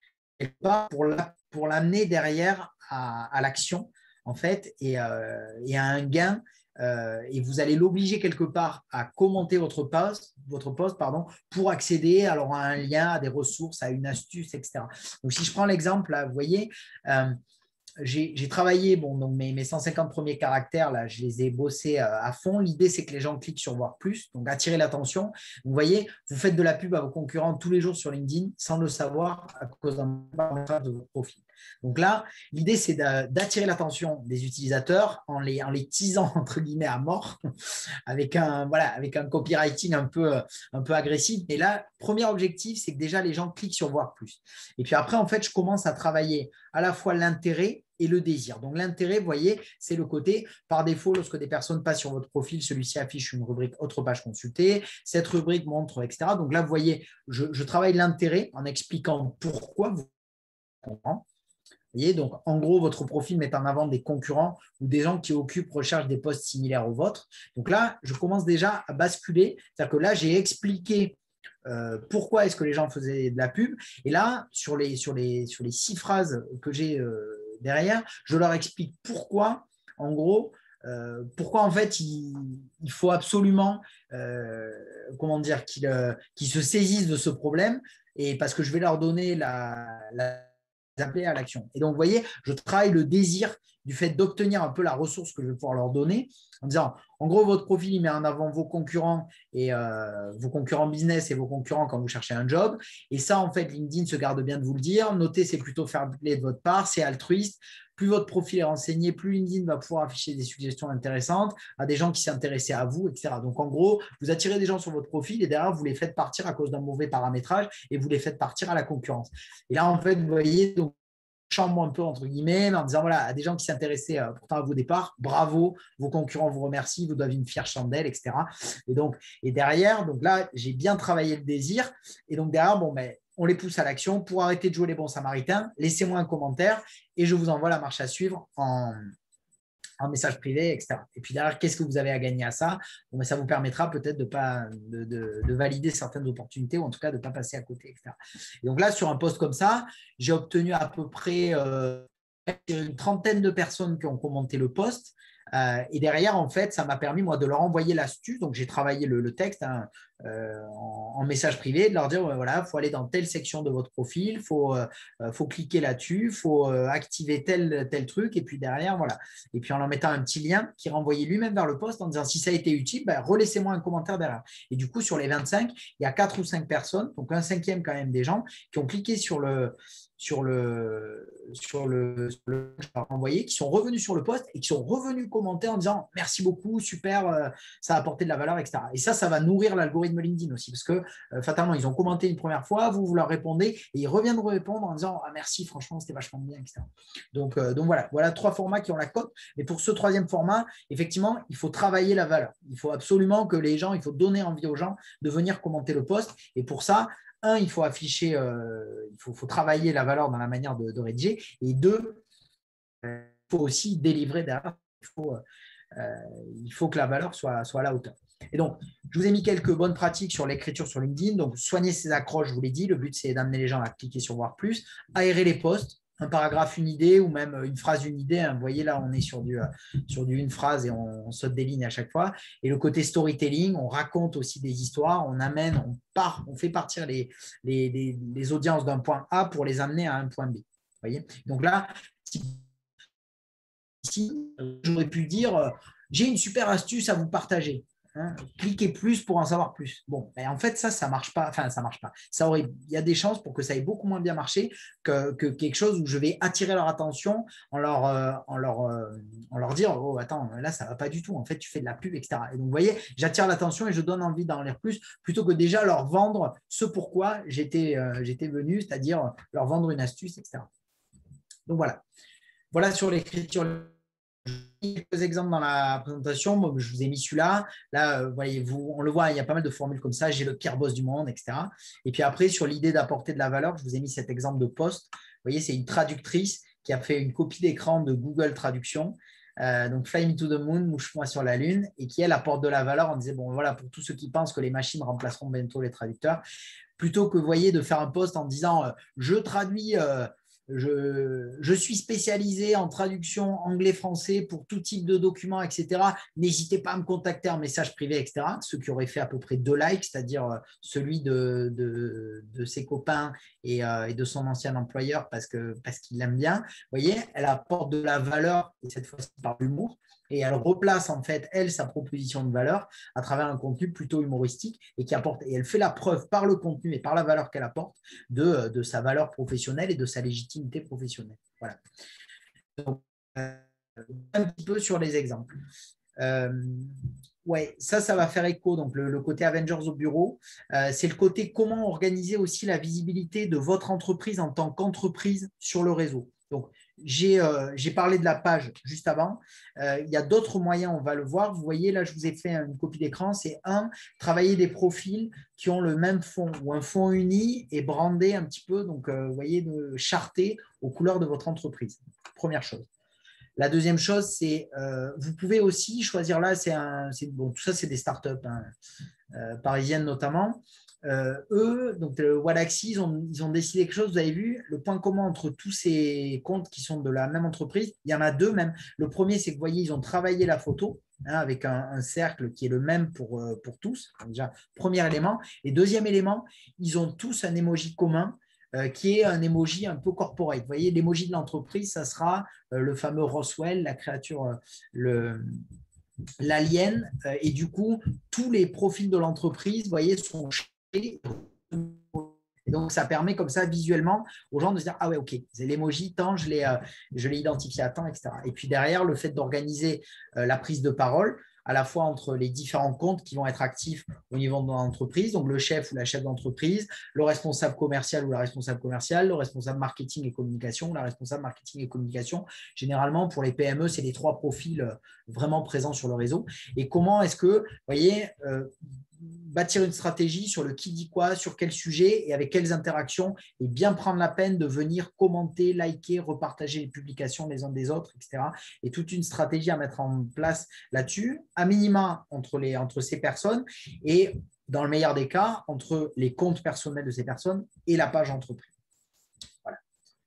pour l'amener derrière à l'action, en fait, et à un gain. Et vous allez l'obliger quelque part à commenter votre post, pardon, pour accéder alors à un lien, à des ressources, à une astuce, etc. Donc, si je prends l'exemple, là, vous voyez, j'ai travaillé, bon, donc mes 150 premiers caractères, là, je les ai bossés à fond. L'idée, c'est que les gens cliquent sur voir plus, donc attirer l'attention. Vous voyez, vous faites de la pub à vos concurrents tous les jours sur LinkedIn sans le savoir à cause d'un paramétrage de votre profil. Donc là, l'idée, c'est d'attirer l'attention des utilisateurs en les teasant, entre guillemets, à mort, avec un copywriting un peu agressif. Et là, premier objectif, c'est que déjà, les gens cliquent sur voir plus. Et puis après, en fait, je commence à travailler à la fois l'intérêt et le désir. Donc l'intérêt, vous voyez, c'est le côté, par défaut, lorsque des personnes passent sur votre profil, celui-ci affiche une rubrique autre page consultée, cette rubrique montre, etc. Donc là, vous voyez, je travaille l'intérêt en expliquant pourquoi vous comprenez. Vous voyez, donc en gros, votre profil met en avant des concurrents ou des gens qui recherchent des postes similaires aux vôtres. Donc là, je commence déjà à basculer. C'est-à-dire que là, j'ai expliqué pourquoi est-ce que les gens faisaient de la pub. Et là, sur les 6 phrases que j'ai derrière, je leur explique pourquoi, en gros, pourquoi en fait il faut absolument qu'ils se saisissent de ce problème, et parce que je vais leur donner appeler à l'action. Et donc, vous voyez, je travaille le désir du fait d'obtenir un peu la ressource que je vais pouvoir leur donner en disant, en gros, votre profil, il met en avant vos concurrents et vos concurrents business et vos concurrents quand vous cherchez un job. Et ça, en fait, LinkedIn se garde bien de vous le dire. Notez, c'est plutôt fair play de votre part, c'est altruiste. Plus votre profil est renseigné, plus LinkedIn va pouvoir afficher des suggestions intéressantes à des gens qui s'intéressaient à vous, etc. Donc, en gros, vous attirez des gens sur votre profil et derrière, vous les faites partir à cause d'un mauvais paramétrage et vous les faites partir à la concurrence. Et là, en fait, vous voyez, donc, chambre un peu entre guillemets, en disant voilà, à des gens qui s'intéressaient pourtant à vos départs, bravo, vos concurrents vous remercient, vous doivent une fière chandelle, etc. Et derrière, donc là, j'ai bien travaillé le désir. Et donc derrière, bon, ben, on les pousse à l'action. Pour arrêter de jouer les bons samaritains, laissez-moi un commentaire et je vous envoie la marche à suivre en message privé, etc. Et puis derrière, qu'est-ce que vous avez à gagner à ça? Bon, ben, ça vous permettra peut-être de valider certaines opportunités ou en tout cas de ne pas passer à côté, etc. Et donc là, sur un post comme ça, j'ai obtenu à peu près une trentaine de personnes qui ont commenté le post. Et derrière, en fait, ça m'a permis, moi, de leur envoyer l'astuce. Donc, j'ai travaillé le texte en message privé, de leur dire, voilà, il faut aller dans telle section de votre profil, il faut cliquer là-dessus, il faut activer tel truc. Et puis derrière, voilà. Et puis, en leur mettant un petit lien qui renvoyait lui-même vers le post en disant, si ça a été utile, ben, relaissez-moi un commentaire derrière. Et du coup, sur les 25, il y a 4 ou 5 personnes, donc un cinquième quand même des gens, qui ont cliqué sur le envoyé, qui sont revenus sur le post et qui sont revenus commenter en disant merci beaucoup, super, ça a apporté de la valeur, etc. Et ça va nourrir l'algorithme LinkedIn aussi, parce que fatalement, ils ont commenté une première fois, vous leur répondez et ils reviennent répondre en disant ah, merci, franchement, c'était vachement bien, etc. Donc voilà 3 formats qui ont la cote. Mais pour ce 3e format, effectivement, il faut travailler la valeur. Il faut absolument que les gens, il faut donner envie aux gens de venir commenter le post. Et pour ça, il faut afficher, il faut travailler la valeur dans la manière de rédiger. Et 2, il faut aussi délivrer derrière. Il faut que la valeur soit à la hauteur. Et donc, je vous ai mis quelques bonnes pratiques sur l'écriture sur LinkedIn. Donc, soigner ces accroches, je vous l'ai dit. Le but, c'est d'amener les gens à cliquer sur voir plus. Aérer les posts. Un paragraphe, une idée, ou même une phrase, une idée. Vous voyez, là, on est sur une phrase et on saute des lignes à chaque fois. Et le côté storytelling, on raconte aussi des histoires, on fait partir les audiences d'un point A pour les amener à un point B. Vous voyez, donc là, ici, j'aurais pu dire j'ai une super astuce à vous partager. Cliquez plus pour en savoir plus. Bon, ben en fait, ça marche pas. Enfin, ça marche pas. Il y a des chances pour que ça ait beaucoup moins bien marché que quelque chose où je vais attirer leur attention en leur dire oh, attends, là, ça va pas du tout. En fait, tu fais de la pub, etc. Et donc, vous voyez, j'attire l'attention et je donne envie d'en lire plus plutôt que déjà leur vendre ce pourquoi j'étais venu, c'est-à-dire leur vendre une astuce, etc. Donc, voilà sur l'écriture. Quelques exemples dans la présentation. Moi, je vous ai mis celui-là. Là, voyez-vous, on le voit, il y a pas mal de formules comme ça. J'ai le pire boss du monde, etc. Et puis après, sur l'idée d'apporter de la valeur, je vous ai mis cet exemple de post. Vous voyez, c'est une traductrice qui a fait une copie d'écran de Google Traduction. donc Fly Me to the Moon, mouche-moi sur la Lune, et qui, elle, apporte de la valeur. On disait, bon, voilà, pour tous ceux qui pensent que les machines remplaceront bientôt les traducteurs, plutôt que, vous voyez, de faire un post en disant je traduis, je suis spécialisé en traduction anglais-français pour tout type de documents, etc. N'hésitez pas à me contacter en message privé, etc. Ce qui aurait fait à peu près 2 likes, c'est-à-dire celui de ses copains et de son ancien employeur parce qu'il l'aime bien. Vous voyez, elle apporte de la valeur, et cette fois-ci par l'humour, et elle replace en fait, elle, sa proposition de valeur à travers un contenu plutôt humoristique et qui apporte, et elle fait la preuve par le contenu et par la valeur qu'elle apporte de sa valeur professionnelle et de sa légitimité professionnelle. Voilà. Donc, un petit peu sur les exemples. Ouais, ça va faire écho. Donc, le côté Avengers au bureau, c'est le côté comment organiser aussi la visibilité de votre entreprise en tant qu'entreprise sur le réseau. Donc, j'ai parlé de la page juste avant. Il y a d'autres moyens, on va le voir. Vous voyez, là, je vous ai fait une copie d'écran. C'est travailler des profils qui ont le même fond ou un fond uni et brandé un petit peu. Donc, vous voyez, de charter aux couleurs de votre entreprise. Première chose. La deuxième chose, c'est vous pouvez aussi choisir là, bon, tout ça, c'est des startups parisiennes notamment. Eux, donc Walaxy, ils ont décidé quelque chose. Vous avez vu, le point commun entre tous ces comptes qui sont de la même entreprise, il y en a 2 même. Le premier, c'est que vous voyez, ils ont travaillé la photo avec un cercle qui est le même pour tous. Donc, déjà, premier élément. Et deuxième élément, ils ont tous un emoji commun qui est un emoji un peu corporate. Vous voyez, l'emoji de l'entreprise, ça sera le fameux Roswell, la créature, l'alien. Et du coup, tous les profils de l'entreprise, vous voyez, sont et donc, ça permet comme ça, visuellement, aux gens de se dire « Ah ouais, ok, c'est l'emoji, tant, je l'ai identifié à temps, etc. » Et puis derrière, le fait d'organiser la prise de parole, à la fois entre les différents comptes qui vont être actifs au niveau de l'entreprise, donc le chef ou la chef d'entreprise, le responsable commercial ou la responsable commerciale, le responsable marketing et communication, la responsable marketing et communication. Généralement, pour les PME, c'est les 3 profils vraiment présents sur le réseau. Et comment est-ce que, vous voyez, bâtir une stratégie sur le qui dit quoi, sur quel sujet et avec quelles interactions, et bien prendre la peine de venir commenter, liker, repartager les publications les uns des autres, etc. Et toute une stratégie à mettre en place là-dessus, à minima entre ces personnes et dans le meilleur des cas, entre les comptes personnels de ces personnes et la page entreprise. Voilà.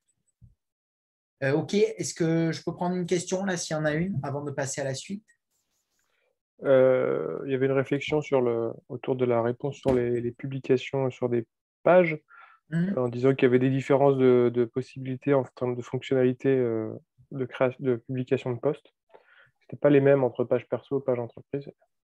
Ok, est-ce que je peux prendre une question là, s'il y en a une, avant de passer à la suite? Il y avait une réflexion autour de la réponse sur les publications sur des pages, en disant qu'il y avait des différences de possibilités en termes de fonctionnalités de publication de posts. Ce n'étaient pas les mêmes entre page perso et page entreprise.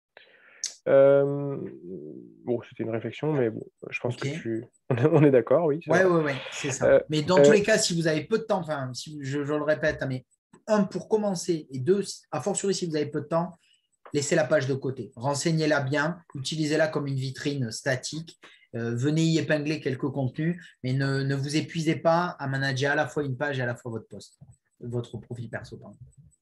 Bon, c'était une réflexion, mais bon, je pense que on est d'accord, oui. Ouais, c'est ça. Mais dans tous les cas, si vous avez peu de temps, enfin, si je le répète, mais pour commencer, et 2, à fortiori, si vous avez peu de temps, laissez la page de côté. Renseignez-la bien, utilisez-la comme une vitrine statique. Venez y épingler quelques contenus, mais ne vous épuisez pas à manager à la fois une page et à la fois votre post, votre profil perso. Pardon.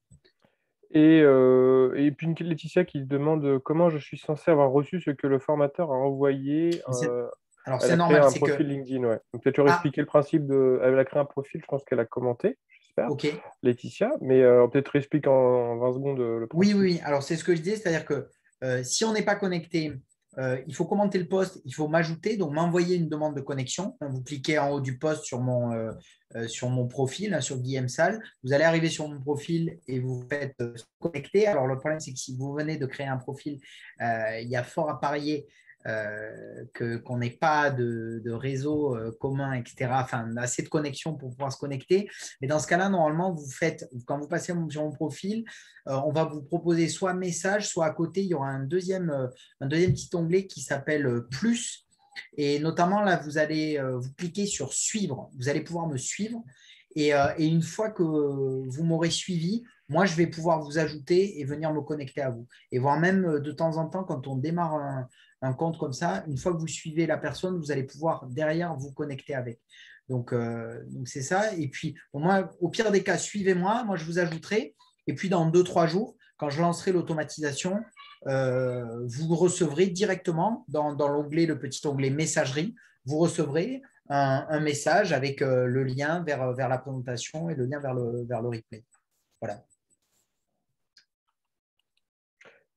Et puis une Laetitia qui demande comment je suis censé avoir reçu ce que le formateur a envoyé. Alors, Elle c'est a créé normal. un profil LinkedIn, ouais. Peut-être leur expliquer le principe de. Elle a créé un profil, je pense qu'elle a commenté, j'espère, Laetitia, mais peut-être explique en 20 secondes le principe. Oui. Alors, c'est ce que je disais, c'est-à-dire que si on n'est pas connecté, il faut commenter le post, il faut m'ajouter, donc m'envoyer une demande de connexion. Vous cliquez en haut du post sur mon profil, sur Guillaume Salle. Vous allez arriver sur mon profil et vous faites connecter. Alors, le problème, c'est que si vous venez de créer un profil, il y a fort à parier qu'on n'ait pas de réseau commun, etc., enfin assez de connexion pour pouvoir se connecter. Mais dans ce cas-là, normalement, quand vous passez sur mon profil, on va vous proposer soit message, soit à côté, il y aura un deuxième petit onglet qui s'appelle Plus. Et notamment, là, vous allez vous cliquer sur Suivre. Vous allez pouvoir me suivre. Et une fois que vous m'aurez suivi, moi, je vais pouvoir vous ajouter et venir me connecter à vous. Et voire même de temps en temps, quand on démarre un compte comme ça, une fois que vous suivez la personne, vous allez pouvoir derrière vous connecter avec. Donc c'est ça. Et puis, moi, au pire des cas, suivez-moi. Moi, je vous ajouterai. Et puis, dans 2-3 jours, quand je lancerai l'automatisation, vous recevrez directement dans le petit onglet messagerie, vous recevrez un message avec le lien vers la présentation et le lien vers le replay. Voilà.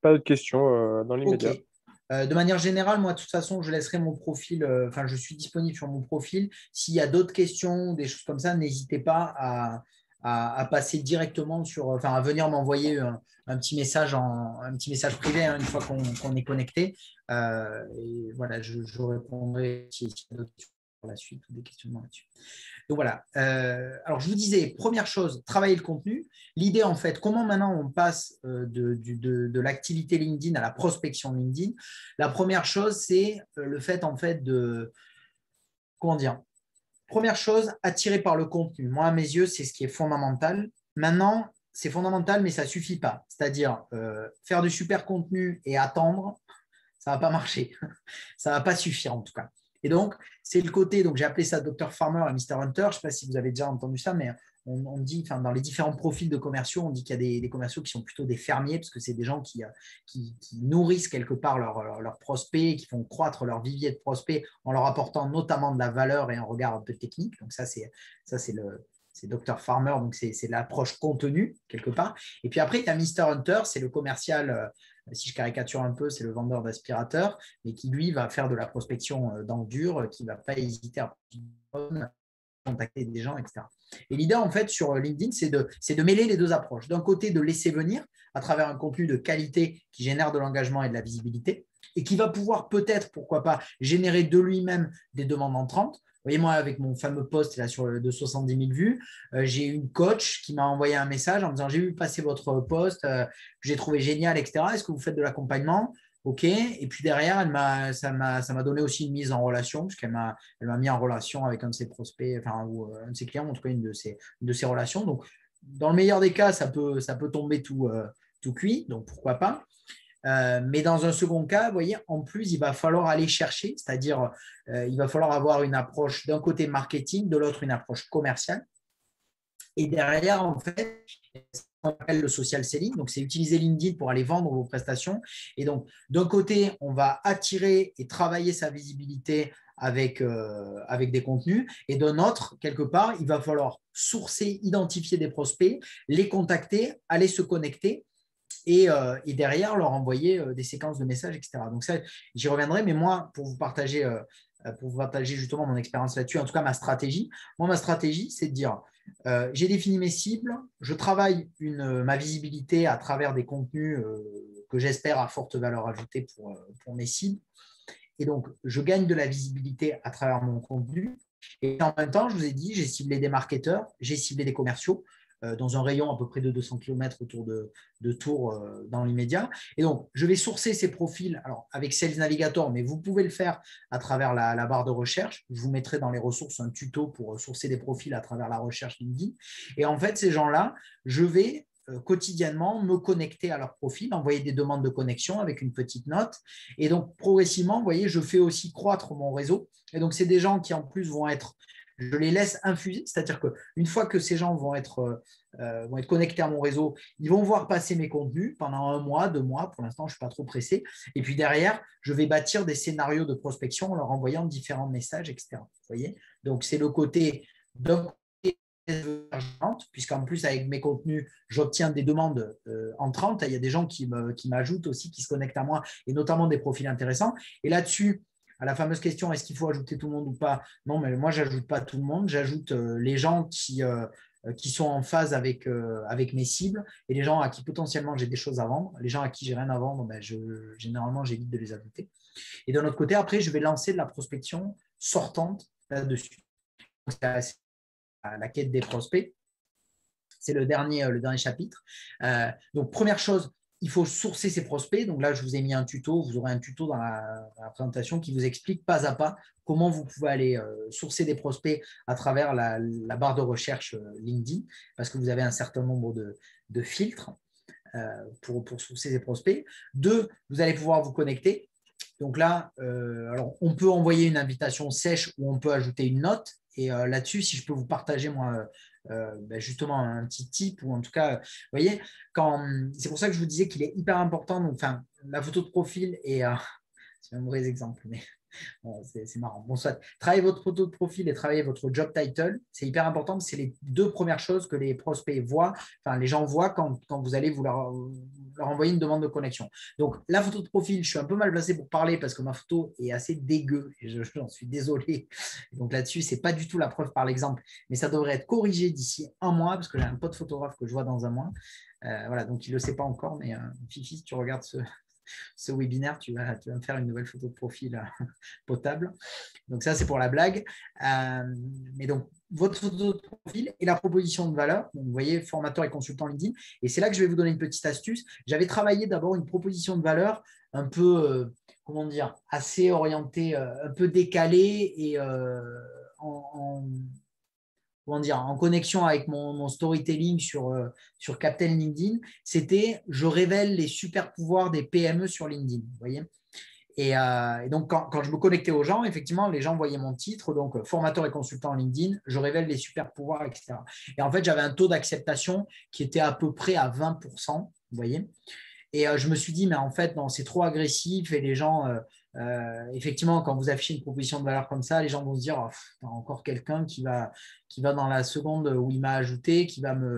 pas d'autres questions dans Ok. l'immédiat. De manière générale, moi, de toute façon, je laisserai mon profil, enfin, je suis disponible sur mon profil. S'il y a d'autres questions, des choses comme ça, n'hésitez pas à passer directement sur, enfin, à venir m'envoyer un petit message un petit message privé hein, une fois qu'on est connecté. Et voilà, je répondrai s'il y a d'autres questions pour la suite ou des questionnements là-dessus. Donc voilà. Alors je vous disais, première chose, travailler le contenu. L'idée en fait, comment maintenant on passe de l'activité LinkedIn à la prospection LinkedIn. La première chose, c'est le fait en fait de, comment dire, première chose, attirer par le contenu. Moi, à mes yeux, c'est ce qui est fondamental. Maintenant, c'est fondamental, mais ça ne suffit pas. C'est-à-dire faire du super contenu et attendre, ça ne va pas marcher. Ça ne va pas suffire en tout cas. Et donc, c'est le côté, donc j'ai appelé ça Dr Farmer et Mr Hunter. Je ne sais pas si vous avez déjà entendu ça, mais on dit, enfin, dans les différents profils de commerciaux, on dit qu'il y a des commerciaux qui sont plutôt des fermiers, parce que c'est des gens qui nourrissent quelque part leurs prospects, qui font croître leur vivier de prospects en leur apportant notamment de la valeur et un regard un peu technique. Donc c'est Dr Farmer, donc c'est l'approche contenue quelque part. Et puis après, il y a Mr Hunter, c'est le commercial, si je caricature un peu, c'est le vendeur d'aspirateurs, mais qui lui va faire de la prospection dans le dur, qui ne va pas hésiter à contacter des gens, etc. Et l'idée, en fait, sur LinkedIn, c'est de mêler les deux approches. D'un côté, de laisser venir à travers un contenu de qualité qui génère de l'engagement et de la visibilité et qui va pouvoir peut-être, pourquoi pas, générer de lui-même des demandes entrantes. Vous voyez, moi, avec mon fameux post là, de 70 000 vues, j'ai une coach qui m'a envoyé un message en me disant « J'ai vu passer votre post, que j'ai trouvé génial, etc. Est-ce que vous faites de l'accompagnement ?» OK. Et puis derrière, ça m'a donné aussi une mise en relation, puisqu'elle m'a mis en relation avec un de ses prospects, enfin, ou un de ses clients, en tout cas une de ses relations. Donc, dans le meilleur des cas, ça peut tomber tout cuit, donc pourquoi pas. Mais dans un second cas, vous voyez, en plus, il va falloir aller chercher, c'est-à-dire il va falloir avoir une approche d'un côté marketing, de l'autre une approche commerciale. Et derrière, en fait, on appelle le social selling. Donc, c'est utiliser LinkedIn pour aller vendre vos prestations. Et donc, d'un côté, on va attirer et travailler sa visibilité avec des contenus. Et d'un autre, quelque part, il va falloir sourcer, identifier des prospects, les contacter, aller se connecter et derrière leur envoyer des séquences de messages, etc. Donc ça, j'y reviendrai, mais moi, pour vous partager justement mon expérience là-dessus, en tout cas ma stratégie, ma stratégie, c'est de dire, j'ai défini mes cibles, je travaille ma visibilité à travers des contenus que j'espère à forte valeur ajoutée pour mes cibles, et donc je gagne de la visibilité à travers mon contenu, et en même temps, je vous ai dit, j'ai ciblé des marketeurs, j'ai ciblé des commerciaux, dans un rayon à peu près de 200 km autour de Tours dans l'immédiat. Et donc, je vais sourcer ces profils alors, avec Sales Navigator, mais vous pouvez le faire à travers la barre de recherche. Je vous mettrai dans les ressources un tuto pour sourcer des profils à travers la recherche LinkedIn. Et en fait, ces gens-là, je vais quotidiennement me connecter à leur profil, envoyer des demandes de connexion avec une petite note. Et donc, progressivement, vous voyez, je fais aussi croître mon réseau. Et donc, c'est des gens qui, en plus, je les laisse infuser, c'est-à-dire qu'une fois que ces gens vont être connectés à mon réseau, ils vont voir passer mes contenus pendant 1 mois, 2 mois. Pour l'instant, je ne suis pas trop pressé. Et puis derrière, je vais bâtir des scénarios de prospection en leur envoyant différents messages, etc. Vous voyez. Donc, c'est le côté d'un côté puisqu'en plus, avec mes contenus, j'obtiens des demandes entrantes. Il y a des gens qui m'ajoutent aussi, qui se connectent à moi, et notamment des profils intéressants. Et là-dessus, à la fameuse question, est-ce qu'il faut ajouter tout le monde ou pas? Non, mais moi, je n'ajoute pas tout le monde. J'ajoute les gens qui sont en phase avec mes cibles et les gens à qui potentiellement j'ai des choses à vendre. Les gens à qui j'ai rien à vendre, ben, généralement, j'évite de les ajouter. Et d'un autre côté, après, je vais lancer de la prospection sortante là-dessus. C'est la quête des prospects. C'est le dernier chapitre. Donc, première chose, il faut sourcer ses prospects. Donc là, je vous ai mis un tuto. Vous aurez un tuto dans la présentation qui vous explique pas à pas comment vous pouvez aller sourcer des prospects à travers la barre de recherche LinkedIn, parce que vous avez un certain nombre de filtres pour sourcer ces prospects. 2, vous allez pouvoir vous connecter. Donc là, alors on peut envoyer une invitation sèche ou on peut ajouter une note. Et là-dessus, si je peux vous partager, moi, justement, un petit tip, ou en tout cas, vous voyez, c'est pour ça que je vous disais qu'il est hyper important. Donc, enfin, la photo de profil, et c'est un mauvais exemple, mais C'est marrant. Bon, soit, travaillez votre photo de profil et travaillez votre job title. C'est hyper important. C'est les deux premières choses que les prospects voient, enfin, les gens voient quand vous allez leur envoyer une demande de connexion. Donc, la photo de profil, je suis un peu mal placé pour parler parce que ma photo est assez dégueu et j'en suis désolé. Donc, là-dessus, ce n'est pas du tout la preuve par l'exemple, mais ça devrait être corrigé d'ici un mois parce que j'ai un pote photographe que je vois dans un mois. Voilà, donc il ne le sait pas encore, mais Fifi, si tu regardes ce webinaire, tu vas me faire une nouvelle photo de profil potable. Donc ça, c'est pour la blague. Mais donc, votre photo de profil et la proposition de valeur. Donc, vous voyez, formateur et consultant LinkedIn. Et c'est là que je vais vous donner une petite astuce. J'avais travaillé d'abord une proposition de valeur un peu, comment dire, assez orientée, un peu décalée et comment dire, en connexion avec mon storytelling sur Captain LinkedIn, c'était je révèle les super pouvoirs des PME sur LinkedIn. Vous voyez. Et donc, quand je me connectais aux gens, effectivement, les gens voyaient mon titre, donc formateur et consultant en LinkedIn, je révèle les super pouvoirs, etc. Et en fait, j'avais un taux d'acceptation qui était à peu près à 20%, vous voyez. Et je me suis dit, mais en fait, non, c'est trop agressif et les gens, effectivement, quand vous affichez une proposition de valeur comme ça, les gens vont se dire, oh, encore quelqu'un qui va dans la seconde où il m'a ajouté,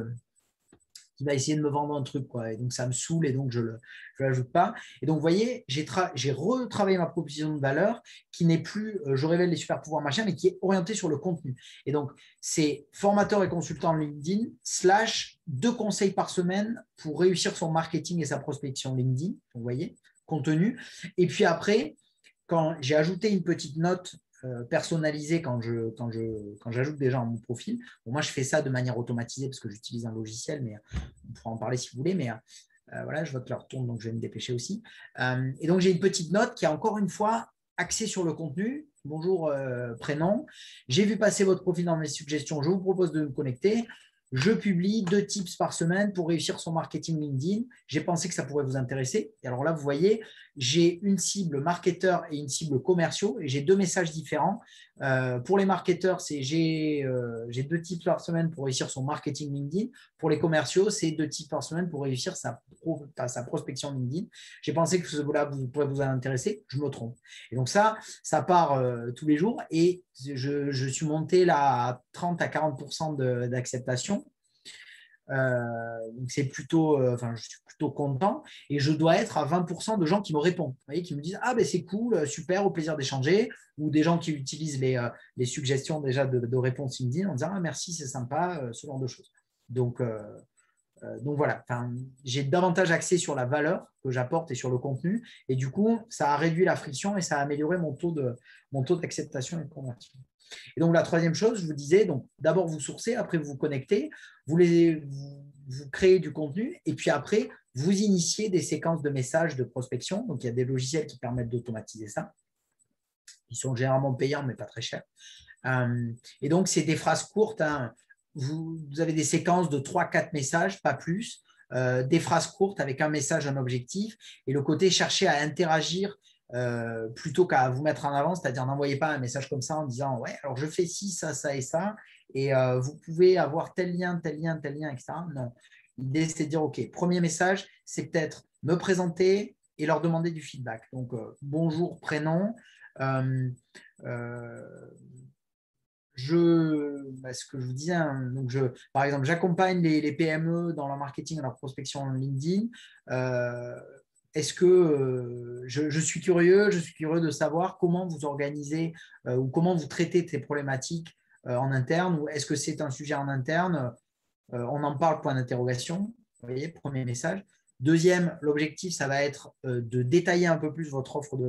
qui va essayer de me vendre un truc, quoi. Et donc, ça me saoule et donc je ne l'ajoute pas. Et donc, vous voyez, j'ai retravaillé ma proposition de valeur qui n'est plus je révèle les super pouvoirs, machin, mais qui est orientée sur le contenu. Et donc, c'est formateur et consultant LinkedIn / 2 conseils par semaine pour réussir son marketing et sa prospection LinkedIn. Vous voyez, contenu. Et puis après, quand j'ai ajouté une petite note personnalisée quand j'ajoute des gens à mon profil. Bon, moi, je fais ça de manière automatisée parce que j'utilise un logiciel, mais on pourra en parler si vous voulez. Mais voilà, je vois que l'heure tourne, donc je vais me dépêcher aussi. Et donc, j'ai une petite note qui est encore une fois axée sur le contenu. Bonjour, prénom. J'ai vu passer votre profil dans mes suggestions. Je vous propose de me connecter. Je publie 2 tips par semaine pour réussir son marketing LinkedIn. J'ai pensé que ça pourrait vous intéresser. Et alors là, vous voyez, j'ai une cible marketeur et une cible commerciaux et j'ai 2 messages différents. Pour les marketeurs, c'est j'ai 2 tips par semaine pour réussir son marketing LinkedIn. Pour les commerciaux, c'est 2 tips par semaine pour réussir sa prospection LinkedIn. J'ai pensé que cela pourrait vous intéresser. Je me trompe. Et donc ça part tous les jours et je suis monté là à 30 à 40% d'acceptation. Donc c'est plutôt, je suis plutôt content et je dois être à 20% de gens qui me répondent, vous voyez, qui me disent ah ben c'est cool, super, au plaisir d'échanger, ou des gens qui utilisent les suggestions déjà de réponse LinkedIn en disant ah merci, c'est sympa, ce genre de choses. Donc voilà, j'ai davantage axé sur la valeur que j'apporte et sur le contenu. Et du coup, ça a réduit la friction et ça a amélioré mon taux d'acceptation et de conversion. Et donc, la troisième chose, je vous disais, donc d'abord vous sourcez, après vous vous connectez, vous créez du contenu et puis après, vous initiez des séquences de messages de prospection. Donc, il y a des logiciels qui permettent d'automatiser ça. Ils sont généralement payants, mais pas très chers. Et donc, c'est des phrases courtes. Vous avez des séquences de 3-4 messages, pas plus, des phrases courtes avec un message, un objectif, et le côté chercher à interagir plutôt qu'à vous mettre en avant, c'est-à-dire n'envoyez pas un message comme ça en disant ouais, alors je fais ci, ça, ça et ça, et vous pouvez avoir tel lien, tel lien, tel lien, etc. Non. L'idée, c'est de dire ok, premier message, c'est peut-être me présenter et leur demander du feedback. Donc, bonjour, prénom. Ce que je vous disais, donc par exemple, j'accompagne les PME dans leur marketing et leur prospection en LinkedIn. Est-ce que je suis curieux de savoir comment vous organisez ou comment vous traitez ces problématiques en interne, ou est-ce que c'est un sujet en interne? On en parle, point d'interrogation. Vous voyez, premier message. Deuxième, l'objectif, ça va être de détailler un peu plus votre offre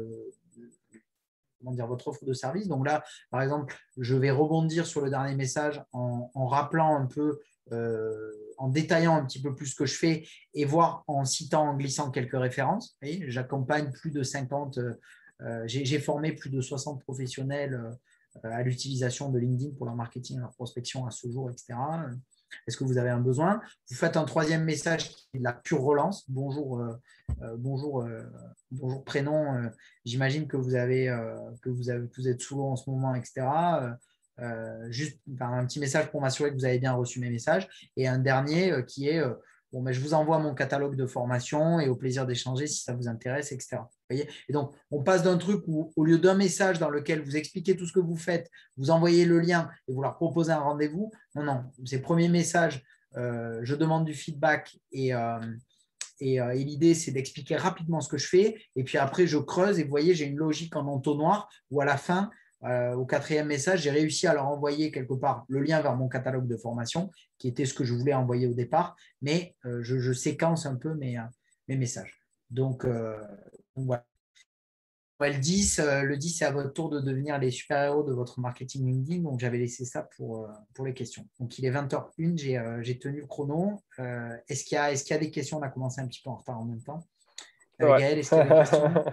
votre offre de service. Donc là, par exemple, je vais rebondir sur le dernier message en rappelant un peu, en détaillant un petit peu plus ce que je fais et voir en citant, en glissant quelques références. J'accompagne plus de 50, j'ai formé plus de 60 professionnels à l'utilisation de LinkedIn pour leur marketing, leur prospection à ce jour, etc. Est-ce que vous avez un besoin? Vous faites un troisième message qui est de la pure relance. Bonjour, bonjour prénom. J'imagine que vous êtes sous l'eau en ce moment, etc. Juste un petit message pour m'assurer que vous avez bien reçu mes messages. Et un dernier qui est Bon, mais je vous envoie mon catalogue de formation et au plaisir d'échanger si ça vous intéresse, etc. Vous voyez, et donc, on passe d'un truc où, au lieu d'un message dans lequel vous expliquez tout ce que vous faites, vous envoyez le lien et vous leur proposez un rendez-vous. Non, non, ces premiers messages, je demande du feedback et l'idée, c'est d'expliquer rapidement ce que je fais. Et puis après, je creuse et vous voyez, j'ai une logique en entonnoir où à la fin, au quatrième message, j'ai réussi à leur envoyer quelque part le lien vers mon catalogue de formation, qui était ce que je voulais envoyer au départ, mais je séquence un peu mes messages. Donc voilà. Ouais, le 10, c'est à votre tour de devenir les super-héros de votre marketing LinkedIn. Donc, j'avais laissé ça pour les questions. Donc, il est 20h01, j'ai tenu le chrono. Est-ce qu'il y a des questions? On a commencé un petit peu en retard en même temps. Ouais. Gaël, est-ce qu'il y a des questions?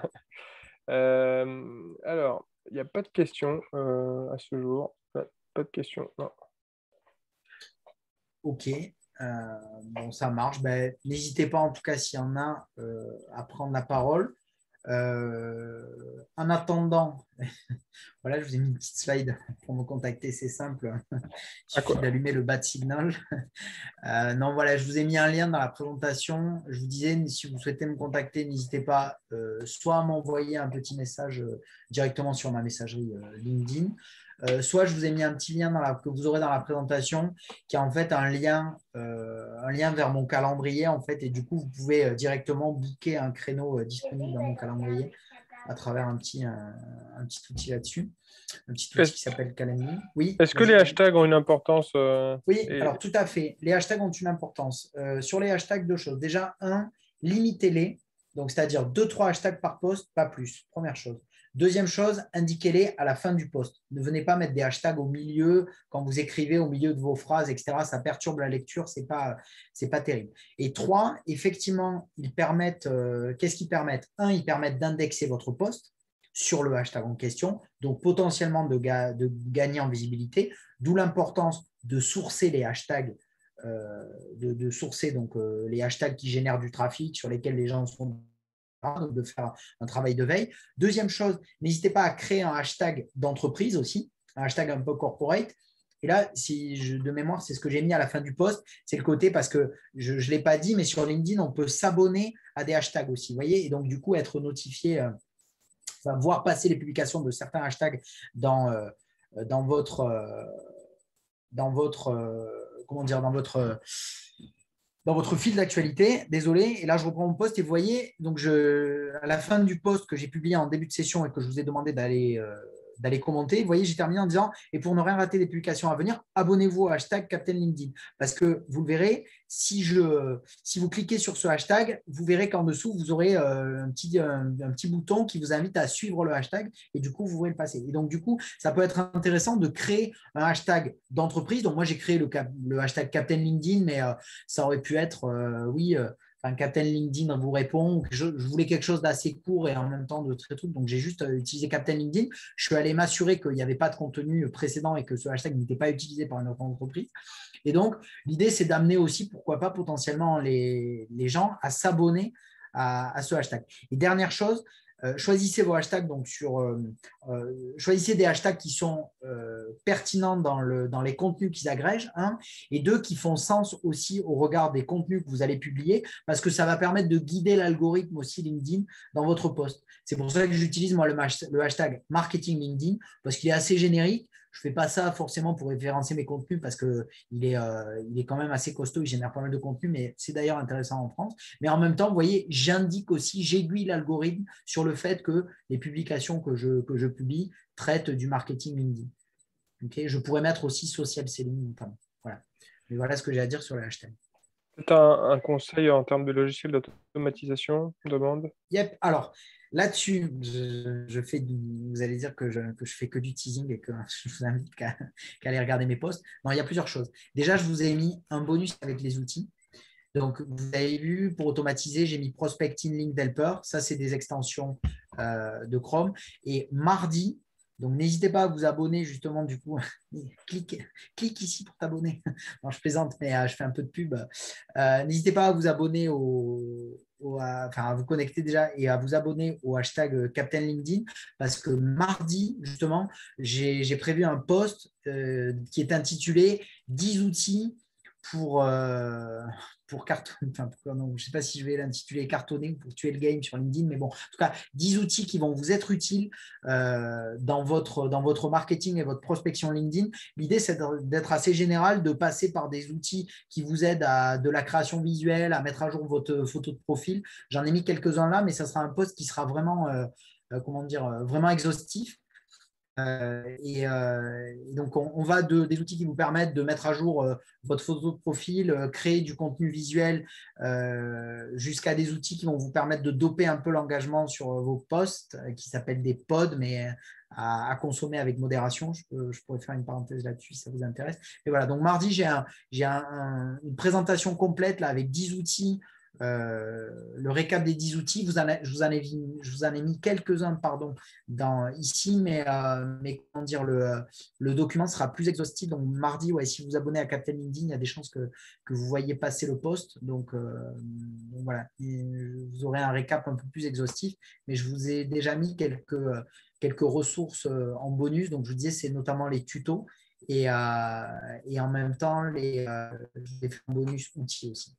Alors, il n'y a pas de questions à ce jour. Pas de questions, non. Ok. Bon, ça marche. Ben, n'hésitez pas, en tout cas, s'il y en a, à prendre la parole. En attendant, voilà, je vous ai mis une petite slide pour me contacter, c'est simple. Il À suffit quoi? d'allumer le bas de signal. Non, voilà, je vous ai mis un lien dans la présentation. Je vous disais, si vous souhaitez me contacter, n'hésitez pas soit à m'envoyer un petit message directement sur ma messagerie LinkedIn, soit je vous ai mis un petit lien que vous aurez dans la présentation, qui est en fait un lien vers mon calendrier, en fait, et du coup, vous pouvez directement booker un créneau disponible dans mon calendrier à travers un petit outil là-dessus, un petit outil Est-ce qui s'appelle Calendly. Oui, est-ce que vas-y, les Gaël. hashtags ont une importance Oui, alors tout à fait. Les hashtags ont une importance. Sur les hashtags, deux choses. Déjà, un, limitez-les. Donc, c'est-à-dire deux, trois hashtags par post, pas plus. Première chose. Deuxième chose, indiquez-les à la fin du post. Ne venez pas mettre des hashtags au milieu, quand vous écrivez au milieu de vos phrases, etc. Ça perturbe la lecture, c'est pas terrible. Et trois, effectivement, ils permettent, qu'est-ce qu'ils permettent? Un, ils permettent d'indexer votre post sur le hashtag en question, donc potentiellement de gagner en visibilité, d'où l'importance de sourcer les hashtags, de sourcer donc les hashtags qui génèrent du trafic, sur lesquels les gens sont, de faire un travail de veille. Deuxième chose, n'hésitez pas à créer un hashtag d'entreprise aussi, un hashtag un peu corporate. Et là, de mémoire, c'est ce que j'ai mis à la fin du post, c'est le côté, parce que je ne l'ai pas dit, mais sur LinkedIn, on peut s'abonner à des hashtags aussi, vous voyez, et donc du coup, être notifié, voir passer les publications de certains hashtags dans votre comment dire, dans votre fil d'actualité. Désolé. Et là, je reprends mon post et vous voyez, donc à la fin du post que j'ai publié en début de session et que je vous ai demandé d'aller commenter, vous voyez, j'ai terminé en disant, et pour ne rien rater des publications à venir, abonnez-vous au hashtag Captain LinkedIn. Parce que vous le verrez, si vous cliquez sur ce hashtag, vous verrez qu'en dessous, vous aurez un petit bouton qui vous invite à suivre le hashtag et du coup, vous pouvez le passer. Et donc, du coup, ça peut être intéressant de créer un hashtag d'entreprise. Donc, moi, j'ai créé le hashtag Captain LinkedIn, mais ça aurait pu être, Captain LinkedIn vous répond. Je voulais quelque chose d'assez court et en même temps de très truc. Donc, j'ai juste utilisé Captain LinkedIn. Je suis allé m'assurer qu'il n'y avait pas de contenu précédent et que ce hashtag n'était pas utilisé par une autre entreprise. Et donc, l'idée, c'est d'amener aussi, pourquoi pas, potentiellement les gens à s'abonner à ce hashtag. Et dernière chose, choisissez vos hashtags donc choisissez des hashtags qui sont pertinents dans les contenus qu'ils agrègent, et deux, qui font sens aussi au regard des contenus que vous allez publier, parce que ça va permettre de guider l'algorithme aussi LinkedIn dans votre post. C'est pour ça que j'utilise moi le hashtag marketing LinkedIn, parce qu'il est assez générique. Je ne fais pas ça forcément pour référencer mes contenus parce qu'il est quand même assez costaud, il génère pas mal de contenu, mais c'est d'ailleurs intéressant en France. Mais en même temps, vous voyez, j'indique aussi, j'aiguille l'algorithme sur le fait que les publications que je publie traitent du marketing LinkedIn. Okay, je pourrais mettre aussi social selling notamment. Voilà. Mais voilà ce que j'ai à dire sur les hashtags. peut-être un conseil en termes de logiciel d'automatisation, demande? Yep. Alors, là-dessus, vous allez dire que je fais que du teasing et que je vous invite qu'à aller regarder mes posts. Non, il y a plusieurs choses. Déjà, je vous ai mis un bonus avec les outils. Donc, vous avez vu, pour automatiser, j'ai mis Prospecting Link Helper. Ça, c'est des extensions de Chrome. Et mardi, donc n'hésitez pas à vous abonner justement, du coup, clique ici pour t'abonner. Non, je plaisante, mais je fais un peu de pub. N'hésitez pas à vous abonner à vous connecter déjà et à vous abonner au hashtag Captain LinkedIn, parce que mardi, justement, j'ai prévu un post qui est intitulé 10 outils pour cartonner, enfin, non, je ne sais pas si je vais l'intituler cartonner ou pour tuer le game sur LinkedIn, mais bon, en tout cas, 10 outils qui vont vous être utiles dans votre marketing et votre prospection LinkedIn. L'idée, c'est d'être assez général, de passer par des outils qui vous aident à de la création visuelle, à mettre à jour votre photo de profil. J'en ai mis quelques-uns là, mais ça sera un post qui sera vraiment, comment dire, vraiment exhaustif. Donc, on va des outils qui vous permettent de mettre à jour votre photo de profil, créer du contenu visuel, jusqu'à des outils qui vont vous permettre de doper un peu l'engagement sur vos posts, qui s'appellent des pods, mais à consommer avec modération. Je pourrais faire une parenthèse là-dessus si ça vous intéresse. Et voilà, donc mardi, j'ai une présentation complète là, avec 10 outils. Le récap des 10 outils, je vous en ai mis quelques-uns pardon, ici, mais comment dire, le document sera plus exhaustif. Donc mardi, ouais, si vous vous abonnez à Captain LinkedIn, il y a des chances que vous voyez passer le post. Donc voilà, vous aurez un récap un peu plus exhaustif, mais je vous ai déjà mis quelques ressources en bonus. Donc je vous disais, c'est notamment les tutos et en même temps les bonus outils aussi.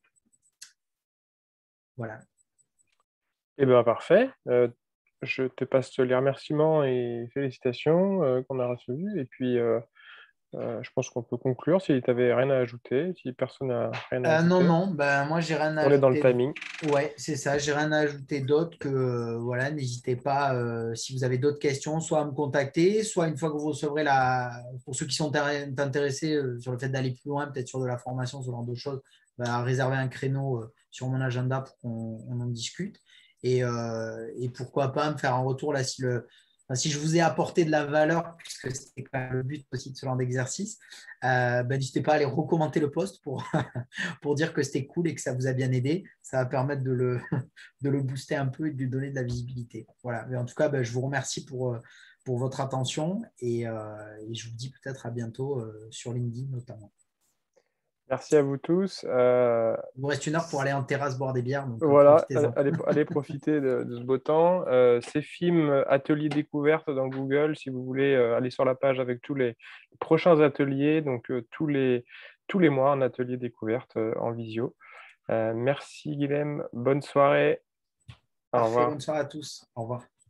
Voilà. Eh bien, parfait. Je te passe les remerciements et félicitations qu'on a reçus. Et puis, je pense qu'on peut conclure si tu n'avais rien à ajouter. Si personne n'a rien à Non, ajouter, non, ben, moi j'ai rien à on est dans le ajouter. timing. Ouais, c'est ça, j'ai rien à ajouter d'autre que voilà, n'hésitez pas si vous avez d'autres questions, soit à me contacter, soit une fois que vous recevrez pour ceux qui sont intéressés sur le fait d'aller plus loin, peut-être sur de la formation, ce genre de choses, bah, réserver un créneau sur mon agenda pour qu'on en discute. Et pourquoi pas me faire un retour là si je vous ai apporté de la valeur, puisque c'est quand même le but aussi de ce genre d'exercice, n'hésitez pas à aller recommander le post pour dire que c'était cool et que ça vous a bien aidé. Ça va permettre de le booster un peu et de lui donner de la visibilité. Voilà. Mais en tout cas, je vous remercie pour votre attention et je vous dis peut-être à bientôt sur LinkedIn notamment. Merci à vous tous. Il vous reste 1 heure pour aller en terrasse boire des bières, donc Voilà, profitez-en. allez profiter de ce beau temps. C'est film Atelier Découverte dans Google, si vous voulez aller sur la page avec tous les prochains ateliers, donc tous les mois, un atelier découverte en visio. Merci Guilhem, bonne soirée. Au Parfait, revoir. bonne soirée à tous. Au revoir.